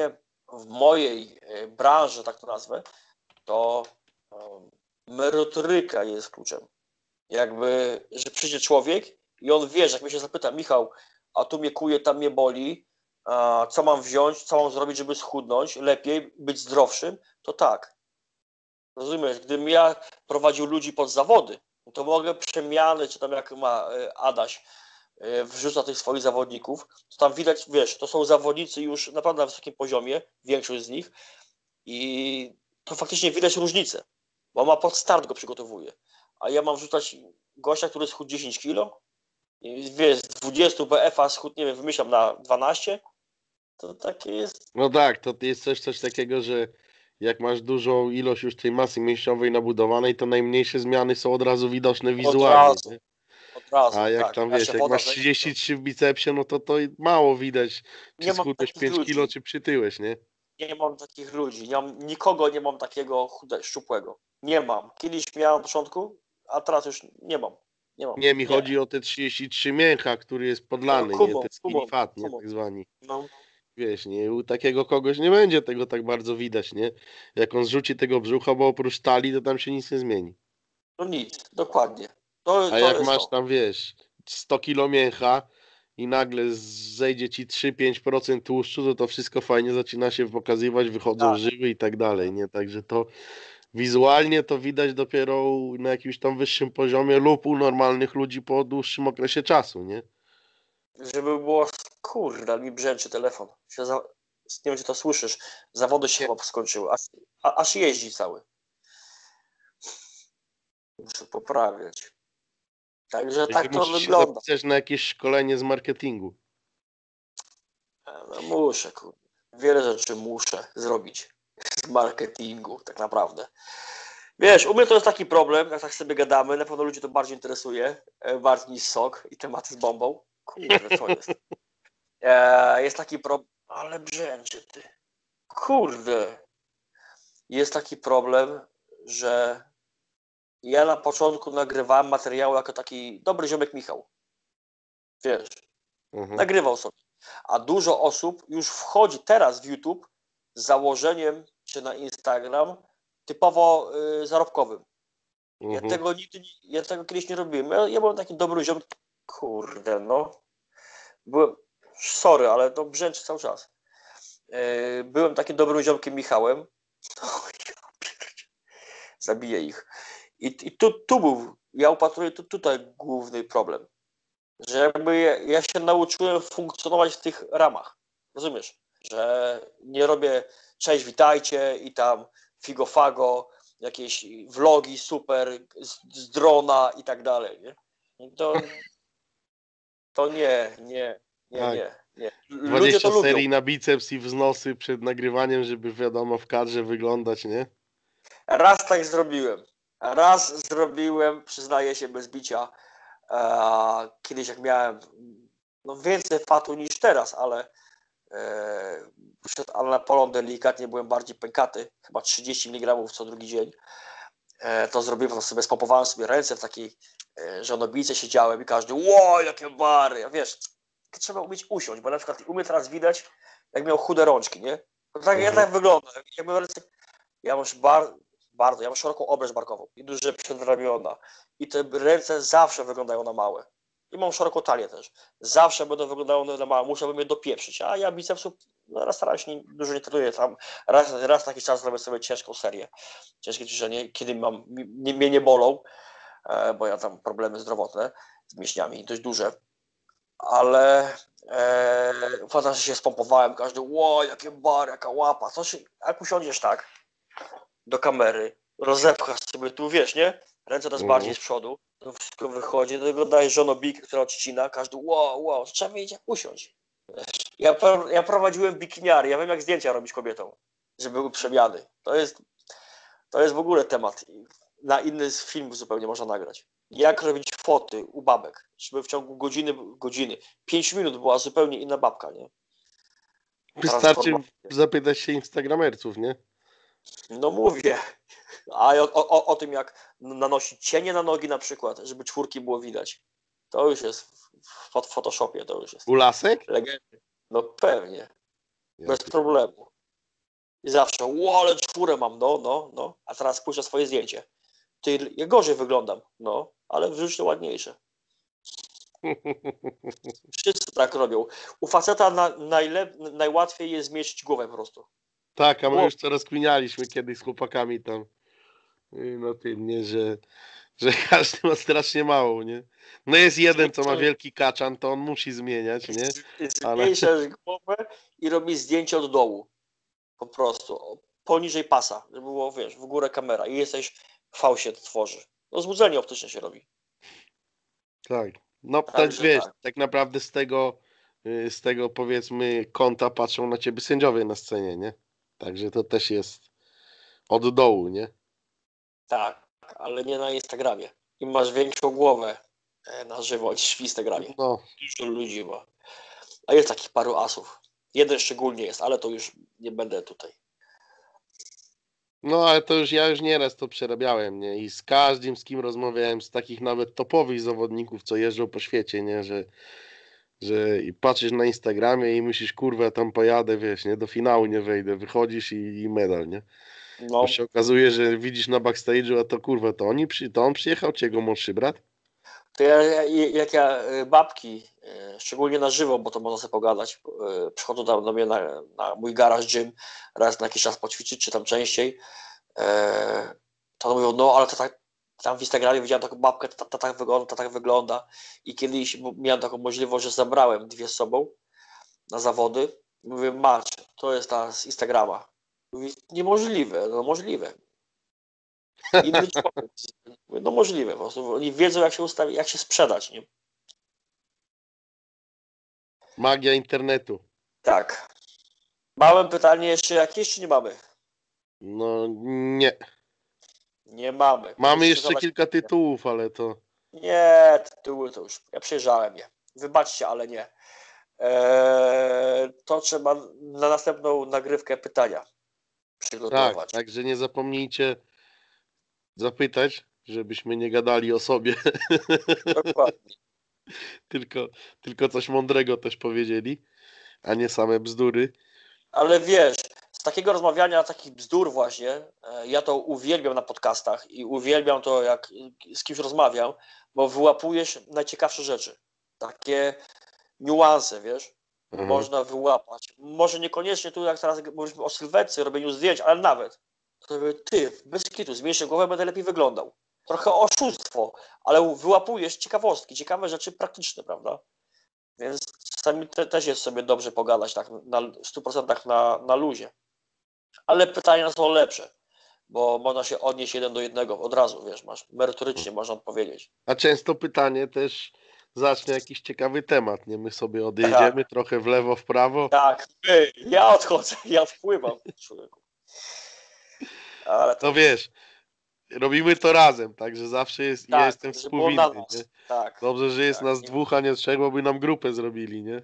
w mojej branży, tak to nazwę, to merytoryka jest kluczem. Jakby, że przyjdzie człowiek i on wie, że jak mnie się zapyta, Michał, a tu mnie kuje, tam mnie boli, a co mam wziąć, co mam zrobić, żeby schudnąć, lepiej, być zdrowszym, to tak. Rozumiesz, gdybym ja prowadził ludzi pod zawody, to mogę przemiany, czy tam jak ma Adaś, wrzuca tych swoich zawodników, to tam widać, wiesz, to są zawodnicy już naprawdę na wysokim poziomie, większość z nich, i to faktycznie widać różnicę, bo ma pod start go przygotowuje. A ja mam wrzucać gościa, który schudł dziesięć kilo, i wiesz, z dwudziestu B F a schudł, nie wiem, wymyślam na dwanaście, to takie jest... No tak, to jest też coś takiego, że jak masz dużą ilość już tej masy mięśniowej nabudowanej, to najmniejsze zmiany są od razu widoczne Od wizualnie, razu, nie? od razu, A jak tak. tam Ja się wiesz, jak woda masz zejdzie, trzydzieści trzy w bicepsie, no to to mało widać, czy nie mam schudłeś takich pięć kilo, ludzi, czy przytyłeś, nie? nie mam takich ludzi, nie mam, nikogo nie mam takiego chude, szczupłego. Nie mam. Kiedyś miałem na początku, a teraz już nie mam. Nie mam. Nie, mi Nie. chodzi o te trzydzieści trzy mięcha, który jest No, podlany, nie? kumą, Te skinny kumą, fat, nie? kumą. Tak zwani. No, Wiesz, nie? U takiego kogoś nie będzie tego tak bardzo widać, nie? Jak on zrzuci tego brzucha, bo oprócz talii, to tam się nic nie zmieni. no nic, dokładnie. To, A to jak jest masz to. tam, wiesz, sto kilo mięcha i nagle zejdzie ci trzy pięć procent tłuszczu, to to wszystko fajnie zaczyna się pokazywać, wychodzą Tak. żyły i tak dalej, nie? Także to wizualnie to widać dopiero na jakimś tam wyższym poziomie lub u normalnych ludzi po dłuższym okresie czasu, nie? Żeby było, kurde, mi brzęczy telefon. Się za... Nie wiem, czy to słyszysz. Zawody się chyba skończyły. Aż, a, aż jeździ cały. Muszę poprawiać. Także Także tak to musisz się wygląda. zapisać na jakieś szkolenie z marketingu. No muszę, kurde. Wiele rzeczy muszę zrobić z marketingu, tak naprawdę. Wiesz, u mnie to jest taki problem, jak tak sobie gadamy, na pewno ludzi to bardziej interesuje, e, bardziej niż sok i tematy z bombą. Kurde, co jest? E, jest taki problem, ale brzęczy ty. Kurde. Jest taki problem, że ja na początku nagrywałem materiały jako taki dobry ziomek Michał. Wiesz, Mhm. nagrywał sobie. A dużo osób już wchodzi teraz w YouTube z założeniem, czy na Instagram, typowo y, zarobkowym. Ja Mhm. tego nigdy, nie- ja tego kiedyś nie robiłem. Ja, ja byłem taki dobry ziom, kurde, no. Byłem, sorry, ale to brzęczy cały czas. Yy, byłem takim dobrym ziomkiem Michałem. O, ja pierdzie- Zabiję ich. I, i tu, tu był, ja upatruję tu, tutaj główny problem. Że jakby ja, ja się nauczyłem funkcjonować w tych ramach. Rozumiesz? Że nie robię cześć, witajcie i tam figo fago, jakieś vlogi super z, z drona i tak dalej, nie? I to, to nie, nie, nie, Tak. nie, nie. Ludzie to dwadzieścia lubią. serii na biceps i wznosy przed nagrywaniem, żeby wiadomo w kadrze wyglądać, nie? Raz tak zrobiłem. Raz zrobiłem, przyznaję się bez bicia. E, kiedyś jak miałem no więcej fatu niż teraz, ale e, przed Anapolą delikatnie byłem bardziej pękaty, chyba trzydzieści miligramów co drugi dzień. E, to zrobiłem, to sobie spompowałem sobie ręce w takiej e, żonobijce siedziałem i każdy, ło, jakie bary, ja wiesz, trzeba umieć usiąść, bo na przykład u mnie teraz widać, jak miał chude rączki, nie? To tak, ja Mhm. tak wyglądam, jak miałem ręce, ja mam bar, bardzo, ja mam szeroką obręcz barkową i duże przedramiona i te ręce zawsze wyglądają na małe. I mam szeroką talię też. Zawsze będą wyglądały na małe, musiałbym je dopieprzyć, a ja bicepsów no, raz staram się nie, dużo nie trenuję, tam raz, raz na jakiś czas zrobię sobie ciężką serię, ciężkie ćwiczenie, kiedy mam, mnie, mnie nie bolą, e, bo ja tam problemy zdrowotne z mięśniami dość duże, ale e, uważam, że się spompowałem, każdy, ło, jakie bar, jaka łapa, co się, jak usiądziesz tak do kamery, rozepchasz sobie tu, wiesz, nie? Ręce teraz Mhm. bardziej z przodu, to wszystko wychodzi, do tego dajesz żonobijkę, która odcina, każdy, wow, wow, trzeba wiedzieć jak usiąść. Ja, pro, ja prowadziłem bikiniary, ja wiem jak zdjęcia robić kobietom, żeby były przemiany. To jest, to jest w ogóle temat. Na inny film zupełnie można nagrać. Jak robić foty u babek, żeby w ciągu godziny, godziny, pięć minut była zupełnie inna babka, nie? Wystarczy zapytać się instagramerców, nie? No mówię. A o, o, o tym, jak nanosić cienie na nogi na przykład, żeby czwórki było widać. To już jest w, w Photoshopie, to już jest U lasek? legenda. No pewnie, Ja bez pier- problemu. I zawsze, ło, ale czwórę mam, no, no, no. A teraz spójrz na swoje zdjęcie. Ty, ja gorzej wyglądam, no, ale w życiu ładniejsze. Wszyscy tak robią. U faceta na, najlep- najłatwiej jest zmieścić głowę po prostu. Tak, a my Głowę. już to rozkminialiśmy kiedyś z chłopakami tam yy, na tym, nie, że, że każdy ma strasznie mało, nie? No jest jeden, co ma wielki kaczan, to on musi zmieniać, nie? Ale Zmniejszasz głowę i robisz zdjęcie od dołu. Po prostu. Poniżej pasa. Żeby było, wiesz, w górę kamera. I jesteś w fałsie tworzy. No złudzenie optyczne się robi. tak. No tak Także wiesz, tak. tak naprawdę z tego, yy, z tego powiedzmy kąta patrzą na ciebie sędziowie na scenie, nie? Także to też jest od dołu, nie? Tak, ale nie na Instagramie. I masz większą głowę e, na żywo niż w Instagramie. No, Dużo ludzi ma. A jest takich paru asów. Jeden szczególnie jest, ale to już nie będę tutaj. no ale to już ja już nieraz to przerabiałem, nie? I z każdym, z kim rozmawiałem, z takich nawet topowych zawodników, co jeżdżą po świecie, nie? Że, że i patrzysz na Instagramie i myślisz, kurwa, tam pojadę, wiesz, nie? Do finału nie wejdę, wychodzisz i, i medal, nie? Bo No, się okazuje, że widzisz na backstage'u, a to kurwa, to oni przy, to on przyjechał, czy jego młodszy brat? to ja, ja, jak ja y, babki, y, szczególnie na żywo, bo to można sobie pogadać, y, przychodzą tam do mnie na, na mój garaż gym, raz na jakiś czas poćwiczyć, czy tam częściej, y, to mówią, no ale to tak, tam w Instagramie widziałem taką babkę, ta, ta tak wygląda, ta tak wygląda i kiedyś miałem taką możliwość, że zabrałem dwie z sobą na zawody, mówię, masz, to jest ta z Instagrama. Mówi, niemożliwe, no możliwe. Inny człowiek. Mówię, no możliwe, po prostu oni wiedzą jak się ustawić, jak się sprzedać, nie? Magia internetu. Tak. Mamy pytanie jeszcze jakieś, czy nie mamy? No nie. Nie mamy. Mamy Musicie jeszcze zadać kilka pytanie. tytułów, ale to... Nie, tytuły to już. Ja przejrzałem je. Wybaczcie, ale nie. Eee, to trzeba na następną nagrywkę pytania Tak, przygotować. także nie zapomnijcie zapytać, żebyśmy nie gadali o sobie, Dokładnie. tylko, tylko coś mądrego też powiedzieli, a nie same bzdury. Ale wiesz, z takiego rozmawiania, takich bzdur właśnie, e, ja to uwielbiam na podcastach i uwielbiam to, jak z kimś rozmawiam, bo wyłapujesz najciekawsze rzeczy. Takie niuanse, wiesz, Aha. można wyłapać. Może niekoniecznie tu, jak teraz mówiliśmy o sylwetce, robieniu zdjęć, ale nawet. To mówię, ty, bez kitu, zmniejszę głowę, będę lepiej wyglądał. Trochę oszustwo, ale wyłapujesz ciekawostki, ciekawe rzeczy praktyczne, prawda? Więc czasami te, też jest sobie dobrze pogadać tak na stu procentach na, na luzie. Ale pytania są lepsze, bo można się odnieść jeden do jednego od razu, wiesz, masz merytorycznie można odpowiedzieć. A często pytanie też zacznie jakiś ciekawy temat, nie? My sobie odjedziemy Tak, trochę w lewo, w prawo. tak, ty, ja odchodzę, ja wpływam, człowieku. Ale to No wiesz, robimy to razem, także zawsze jest, ja tak, jestem żeby było na współwinny, nie? nas. Tak, Dobrze, że jest tak. nas Nie, dwóch, a nie trzech, bo by nam grupę zrobili, nie?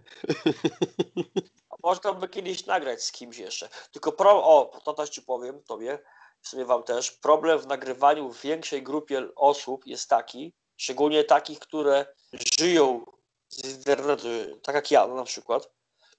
a można by kiedyś nagrać z kimś jeszcze. Tylko pro, o, to też ci powiem tobie, w sumie wam też, problem w nagrywaniu w większej grupie osób jest taki, szczególnie takich, które żyją z internetu, tak jak ja na przykład,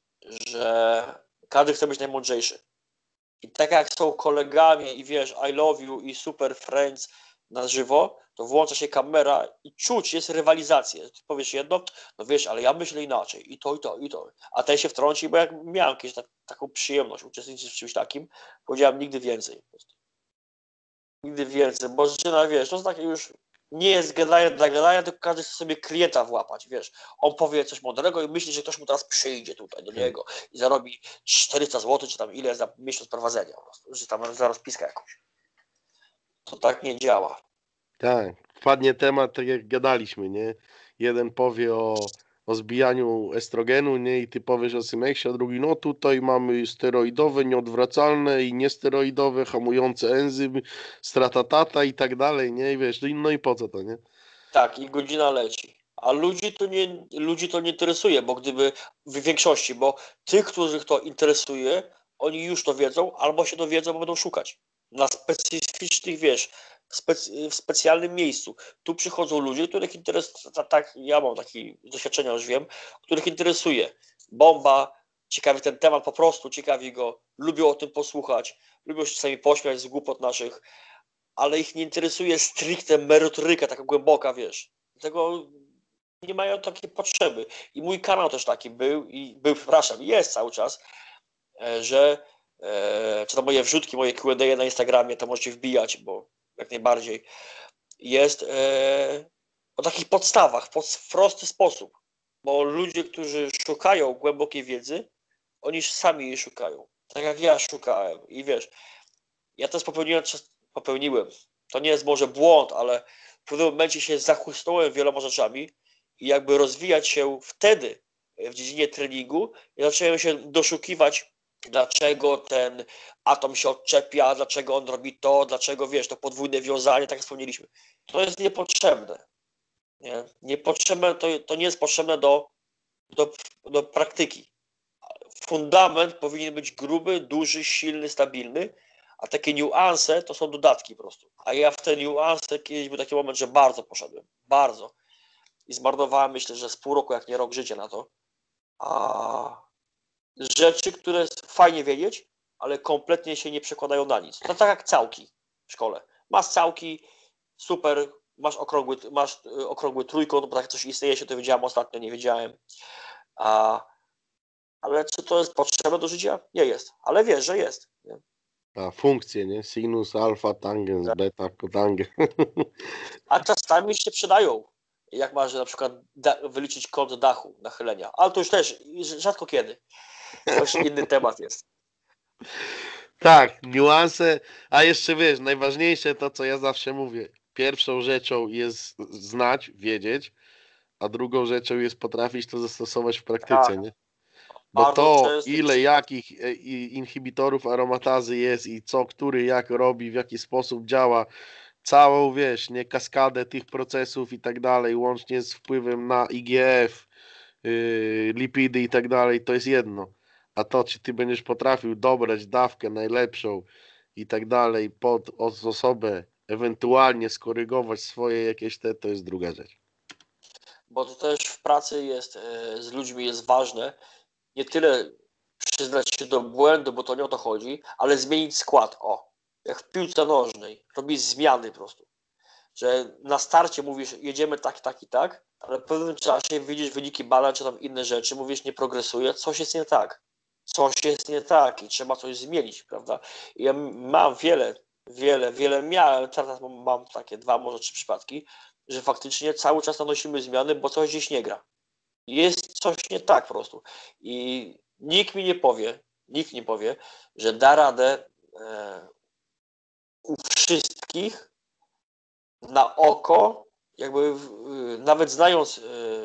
że każdy chce być najmądrzejszy. I tak jak są kolegami i wiesz, I love you i super friends na żywo, to włącza się kamera i czuć jest rywalizację. Ty powiesz jedno, no wiesz, ale ja myślę inaczej i to, i to, i to. A ten się wtrąci, bo jak miałem kiedyś tak, taką przyjemność uczestniczyć w czymś takim, powiedziałem nigdy więcej. Po prostu. Nigdy więcej, bo zaczyna, wiesz, to jest takie już nie jest gadanie dla gadania, tylko każdy chce sobie klienta włapać, wiesz. On powie coś mądrego i myśli, że ktoś mu teraz przyjdzie tutaj do niego i zarobi czterysta złotych, czy tam ile za miesiąc prowadzenia, po prostu, że tam za rozpiskę jakąś. To tak nie działa. Tak, wpadnie temat, tak jak gadaliśmy, nie? Jeden powie o, o zbijaniu estrogenu, nie? I ty powiesz o Symeksie, a drugi, no tutaj mamy steroidowe, nieodwracalne i niesteroidowe, hamujące enzym, stratatata i tak dalej, nie? I wiesz, no i, no i po co to, nie? Tak, i godzina leci. A ludzi to nie, ludzi to nie interesuje, bo gdyby w większości, bo tych, których to interesuje, oni już to wiedzą, albo się dowiedzą, bo będą szukać. Na specyficznych, wiesz, specy, w specjalnym miejscu. Tu przychodzą ludzie, których interesuje, tak, ja mam takie doświadczenia, już wiem, których interesuje bomba, ciekawi ten temat po prostu, ciekawi go, lubią o tym posłuchać, lubią się czasami pośmiać z głupot naszych, ale ich nie interesuje stricte merytoryka, taka głęboka, wiesz. Dlatego nie mają takiej potrzeby. I mój kanał też taki był, i był, przepraszam, jest cały czas, że e, czy to moje wrzutki, moje Q and A na Instagramie, to możecie wbijać, bo jak najbardziej jest e, o takich podstawach, w prosty sposób. Bo ludzie, którzy szukają głębokiej wiedzy, oni sami jej szukają. Tak jak ja szukałem. I wiesz, ja też popełniłem, popełniłem. To nie jest może błąd, ale w pewnym momencie się zachłysnąłem wieloma rzeczami i jakby rozwijać się wtedy w dziedzinie treningu i zacząłem się doszukiwać, dlaczego ten atom się odczepia, dlaczego on robi to, dlaczego, wiesz, to podwójne wiązanie, tak jak wspomnieliśmy. To jest niepotrzebne. Nie? Niepotrzebne to, to nie jest potrzebne do, do, do praktyki. Fundament powinien być gruby, duży, silny, stabilny, a takie niuanse to są dodatki po prostu. A ja w te niuanse kiedyś był taki moment, że bardzo poszedłem. Bardzo. I zmarnowałem, myślę, że z pół roku, jak nie rok życia na to. A rzeczy, które fajnie wiedzieć, ale kompletnie się nie przekładają na nic. To tak jak całki w szkole. Masz całki, super, masz okrągły, masz okrągły trójkąt, bo tak coś istnieje, się to wiedziałem ostatnio, nie wiedziałem. A, ale czy to jest potrzebne do życia? Nie jest. Ale wiesz, że jest. Nie? A funkcje, nie? Sinus, alfa, tangens, beta, kotangent. A czasami się przydają. Jak masz na przykład da- wyliczyć kąt dachu, nachylenia. Ale to już też rzadko kiedy. To już inny temat jest. Tak, niuanse, a jeszcze wiesz, najważniejsze to, co ja zawsze mówię. Pierwszą rzeczą jest znać, wiedzieć, a drugą rzeczą jest potrafić to zastosować w praktyce, Tak, nie? Bo bardzo to, często ile jakich e, i- inhibitorów aromatazy jest i co, który jak robi, w jaki sposób działa, całą, wiesz, nie, kaskadę tych procesów i tak dalej, łącznie z wpływem na I G F, yy, lipidy i tak dalej, to jest jedno. A to, czy ty będziesz potrafił dobrać dawkę najlepszą i tak dalej pod os- osobę, ewentualnie skorygować swoje jakieś te, to jest druga rzecz. bo to też w pracy jest, e, z ludźmi jest ważne, nie tyle przyznać się do błędu, bo to nie o to chodzi, ale zmienić skład. O, jak w piłce nożnej, robić zmiany po prostu. Że na starcie mówisz, jedziemy tak, tak i tak, ale w pewnym czasie widzisz wyniki badań, czy tam inne rzeczy, mówisz, nie progresuje, coś jest nie tak. Coś jest nie tak i trzeba coś zmienić, prawda? I ja mam wiele, wiele, wiele miałem, teraz mam, mam takie dwa, może trzy przypadki, że faktycznie cały czas nanosimy zmiany, bo coś gdzieś nie gra. Jest coś nie tak po prostu. I nikt mi nie powie, nikt nie powie, że da radę e, u wszystkich na oko, jakby nawet znając,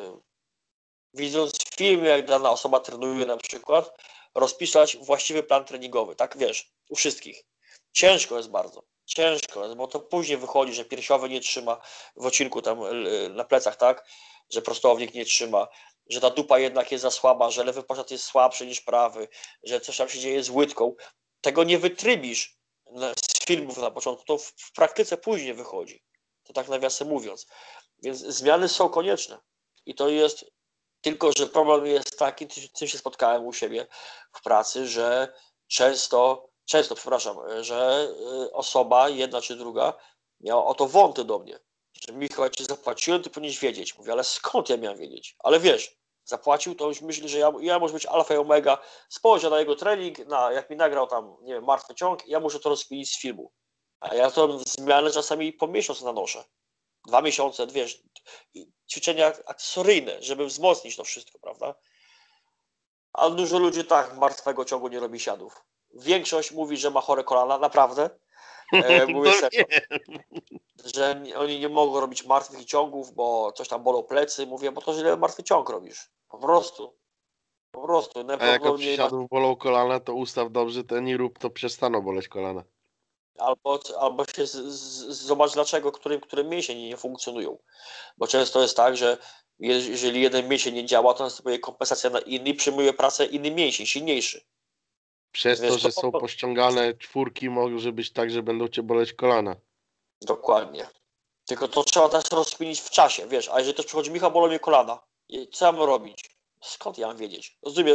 widząc w filmie, jak dana osoba trenuje na przykład, rozpisać właściwy plan treningowy, tak wiesz, u wszystkich. Ciężko jest bardzo, ciężko jest, bo to później wychodzi, że piersiowy nie trzyma w odcinku tam na plecach, tak, że prostownik nie trzyma, że ta dupa jednak jest za słaba, że lewy poślad jest słabszy niż prawy, że coś tam się dzieje z łydką. Tego nie wytrybisz z filmów na początku, to w praktyce później wychodzi. To tak nawiasem mówiąc. Więc zmiany są konieczne. I to jest tylko, że problem jest taki, z czym się spotkałem u siebie w pracy, że często, często, przepraszam, że osoba, jedna czy druga, miała o to wąty do mnie. Że Michał, ja ci zapłaciłem, ty powinieneś wiedzieć. Mówię, ale skąd ja miałem wiedzieć? Ale wiesz, zapłacił, to już myśli, że ja, ja muszę być alfa i omega. Spojrzę na jego trening, na, jak mi nagrał tam, nie wiem, martwy ciąg, ja muszę to rozkminić z filmu. A ja to zmianę czasami po miesiąc nanoszę. Dwa miesiące, wiesz, ćwiczenia akcesoryjne, żeby wzmocnić to wszystko, prawda? Ale dużo ludzi tak martwego ciągu nie robi siadów. Większość mówi, że ma chore kolana, naprawdę. E, mówię To serio, nie. że oni nie mogą robić martwych ciągów, bo coś tam bolą plecy. Mówię, bo to źle martwy ciąg robisz. Po prostu. Po prostu. A jak od Najprawdopodobniej masz przysiadów bolą kolana, to ustaw dobrze ten i rób, to przestaną boleć kolana. albo, albo się z, z, zobacz dlaczego, którym, którym mięśnie nie funkcjonują. Bo często jest tak, że jeżeli jeden mięsień nie działa, to następuje kompensacja na inny i przyjmuje pracę inny mięsień, silniejszy. Przez Wiesz, to, to, że są to, pościągane czwórki, może być tak, że będą cię boleć kolana. dokładnie. Tylko to trzeba też rozkminić w czasie, wiesz, a jeżeli też przychodzi Michał, bolą mnie kolana, i co ja mam robić? Skąd ja mam wiedzieć? Rozumiesz?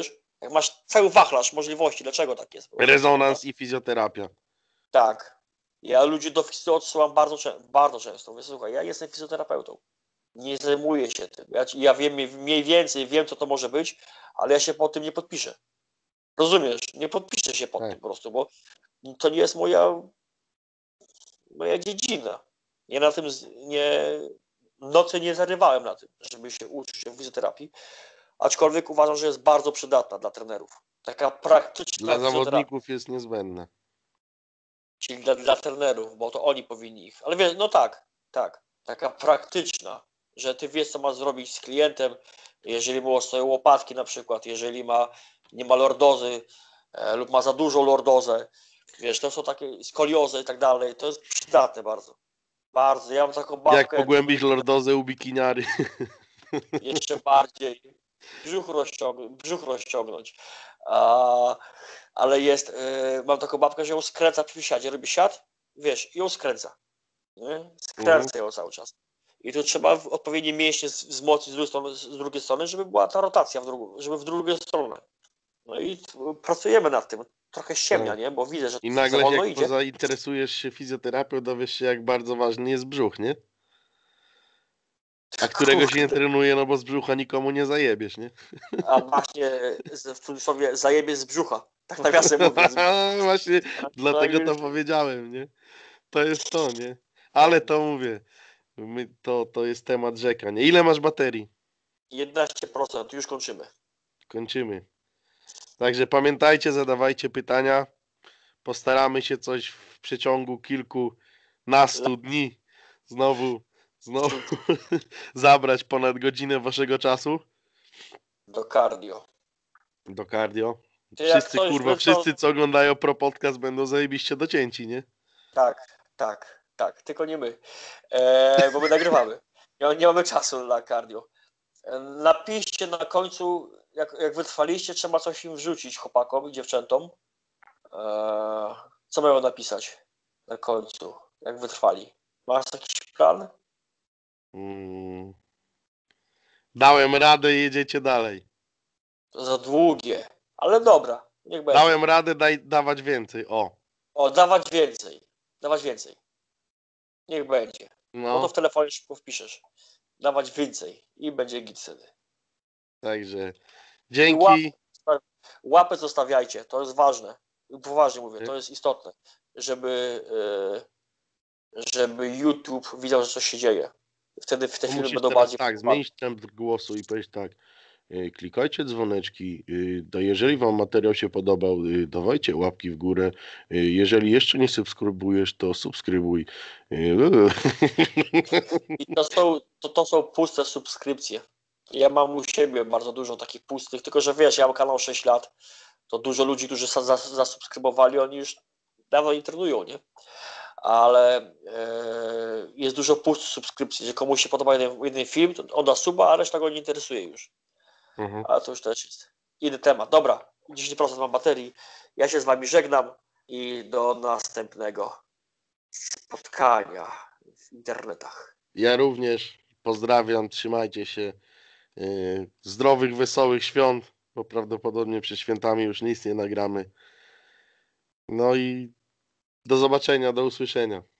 Jak masz cały wachlarz możliwości, dlaczego tak jest? Rezonans i fizjoterapia. Tak. Ja ludzi do fizjo odsyłam bardzo, czę bardzo często. Mówię, słuchaj, ja jestem fizjoterapeutą. Nie zajmuję się tym. Ja, ja wiem mniej więcej, wiem co to może być, ale ja się pod tym nie podpiszę. Rozumiesz? Nie podpiszę się pod tak. tym po prostu, bo to nie jest moja moja dziedzina. Ja na tym nie, nocy nie zarywałem na tym, żeby się uczyć się fizjoterapii, aczkolwiek uważam, że jest bardzo przydatna dla trenerów. Taka praktyczna Dla fizjoterapia. zawodników jest niezbędna. Czyli dla, dla trenerów, bo to oni powinni ich. Ale wiesz, no tak, tak. Taka praktyczna, że ty wiesz, co masz zrobić z klientem, jeżeli mu stoją łopatki na przykład, jeżeli ma, nie ma lordozy e, lub ma za dużą lordozę. Wiesz, to są takie skoliozy i tak dalej. To jest przydatne bardzo. Bardzo. Ja mam taką babkę. Jak pogłębić lordozę u bikiniary. Jeszcze bardziej. Brzuch, rozciąg brzuch rozciągnąć. A, ale jest, y, mam taką babkę, że ją skręca przy siadzie, robi siad, wiesz, i ją skręca. Nie? Skręca ją cały czas. I tu trzeba odpowiednie mięśnie wzmocnić z drugiej strony, z drugiej strony, żeby była ta rotacja w drugą, żeby w drugą stronę. No i pracujemy nad tym. Trochę ściemnia, tak. nie? Bo widzę, że I za nagle wolno jak idzie. zainteresujesz się fizjoterapią, dowiesz się, jak bardzo ważny jest brzuch, nie? A którego się nie trenuje, no bo z brzucha nikomu nie zajebiesz, nie? A właśnie w cudzysłowie zajebie z brzucha. Tak nawiasem mówiąc. Właśnie dlatego to jest- powiedziałem, nie? To jest to, nie? Ale to mówię, my, to, to jest temat rzeka, nie? Ile masz baterii? jedenaście procent, już kończymy. Kończymy. Także pamiętajcie, zadawajcie pytania. Postaramy się coś w przeciągu kilkunastu dni znowu, znowu zabrać ponad godzinę waszego czasu Do cardio. do cardio. Ty jak Wszyscy, coś kurwa, wy, to... wszyscy co oglądają pro podcast będą zajebiście docięci, nie? Tak, tak, tak, tylko nie my. E, bo my nagrywamy. Nie, nie mamy czasu na cardio. E, napiszcie na końcu, jak, jak wytrwaliście, trzeba coś im wrzucić, chłopakom i dziewczętom. E, co mają napisać na końcu, jak wytrwali? Masz jakiś plan? Mm. Dałem radę, jedziecie dalej. To za długie, ale dobra, niech będzie. Dałem radę, daj, dawać więcej. O. O, dawać więcej, dawać więcej. Niech będzie. No, Bo to w telefonie szybko wpiszesz. Dawać więcej i będzie git wtedy. także I dzięki. łapę, łapę zostawiajcie, to jest ważne. Poważnie mówię, to jest istotne, żeby, yy, żeby YouTube widział, że coś się dzieje. Wtedy te filmy Musisz będą teraz bardziej... tak, zmienić temp głosu i powiedzieć tak. y, Klikajcie dzwoneczki. y, To jeżeli wam materiał się podobał, y, dawajcie łapki w górę. y, Jeżeli jeszcze nie subskrybujesz, to subskrybuj. y, I to są, to, to są puste subskrypcje. Ja mam u siebie bardzo dużo takich pustych, tylko że wiesz, ja mam kanał sześć lat, to dużo ludzi, którzy zasubskrybowali, oni już dawno nie trenują, nie? Ale e, jest dużo pustych subskrypcji, że komuś się podoba jeden, jeden film, to on da suba, a reszta go nie interesuje już. Mhm. Ale to już też jest inny temat. Dobra, dziesięć procent mam baterii. Ja się z wami żegnam i do następnego spotkania w internetach. Ja również pozdrawiam, trzymajcie się. y, Zdrowych, wesołych świąt, bo prawdopodobnie przed świętami już nic nie nagramy. No i do zobaczenia, do usłyszenia.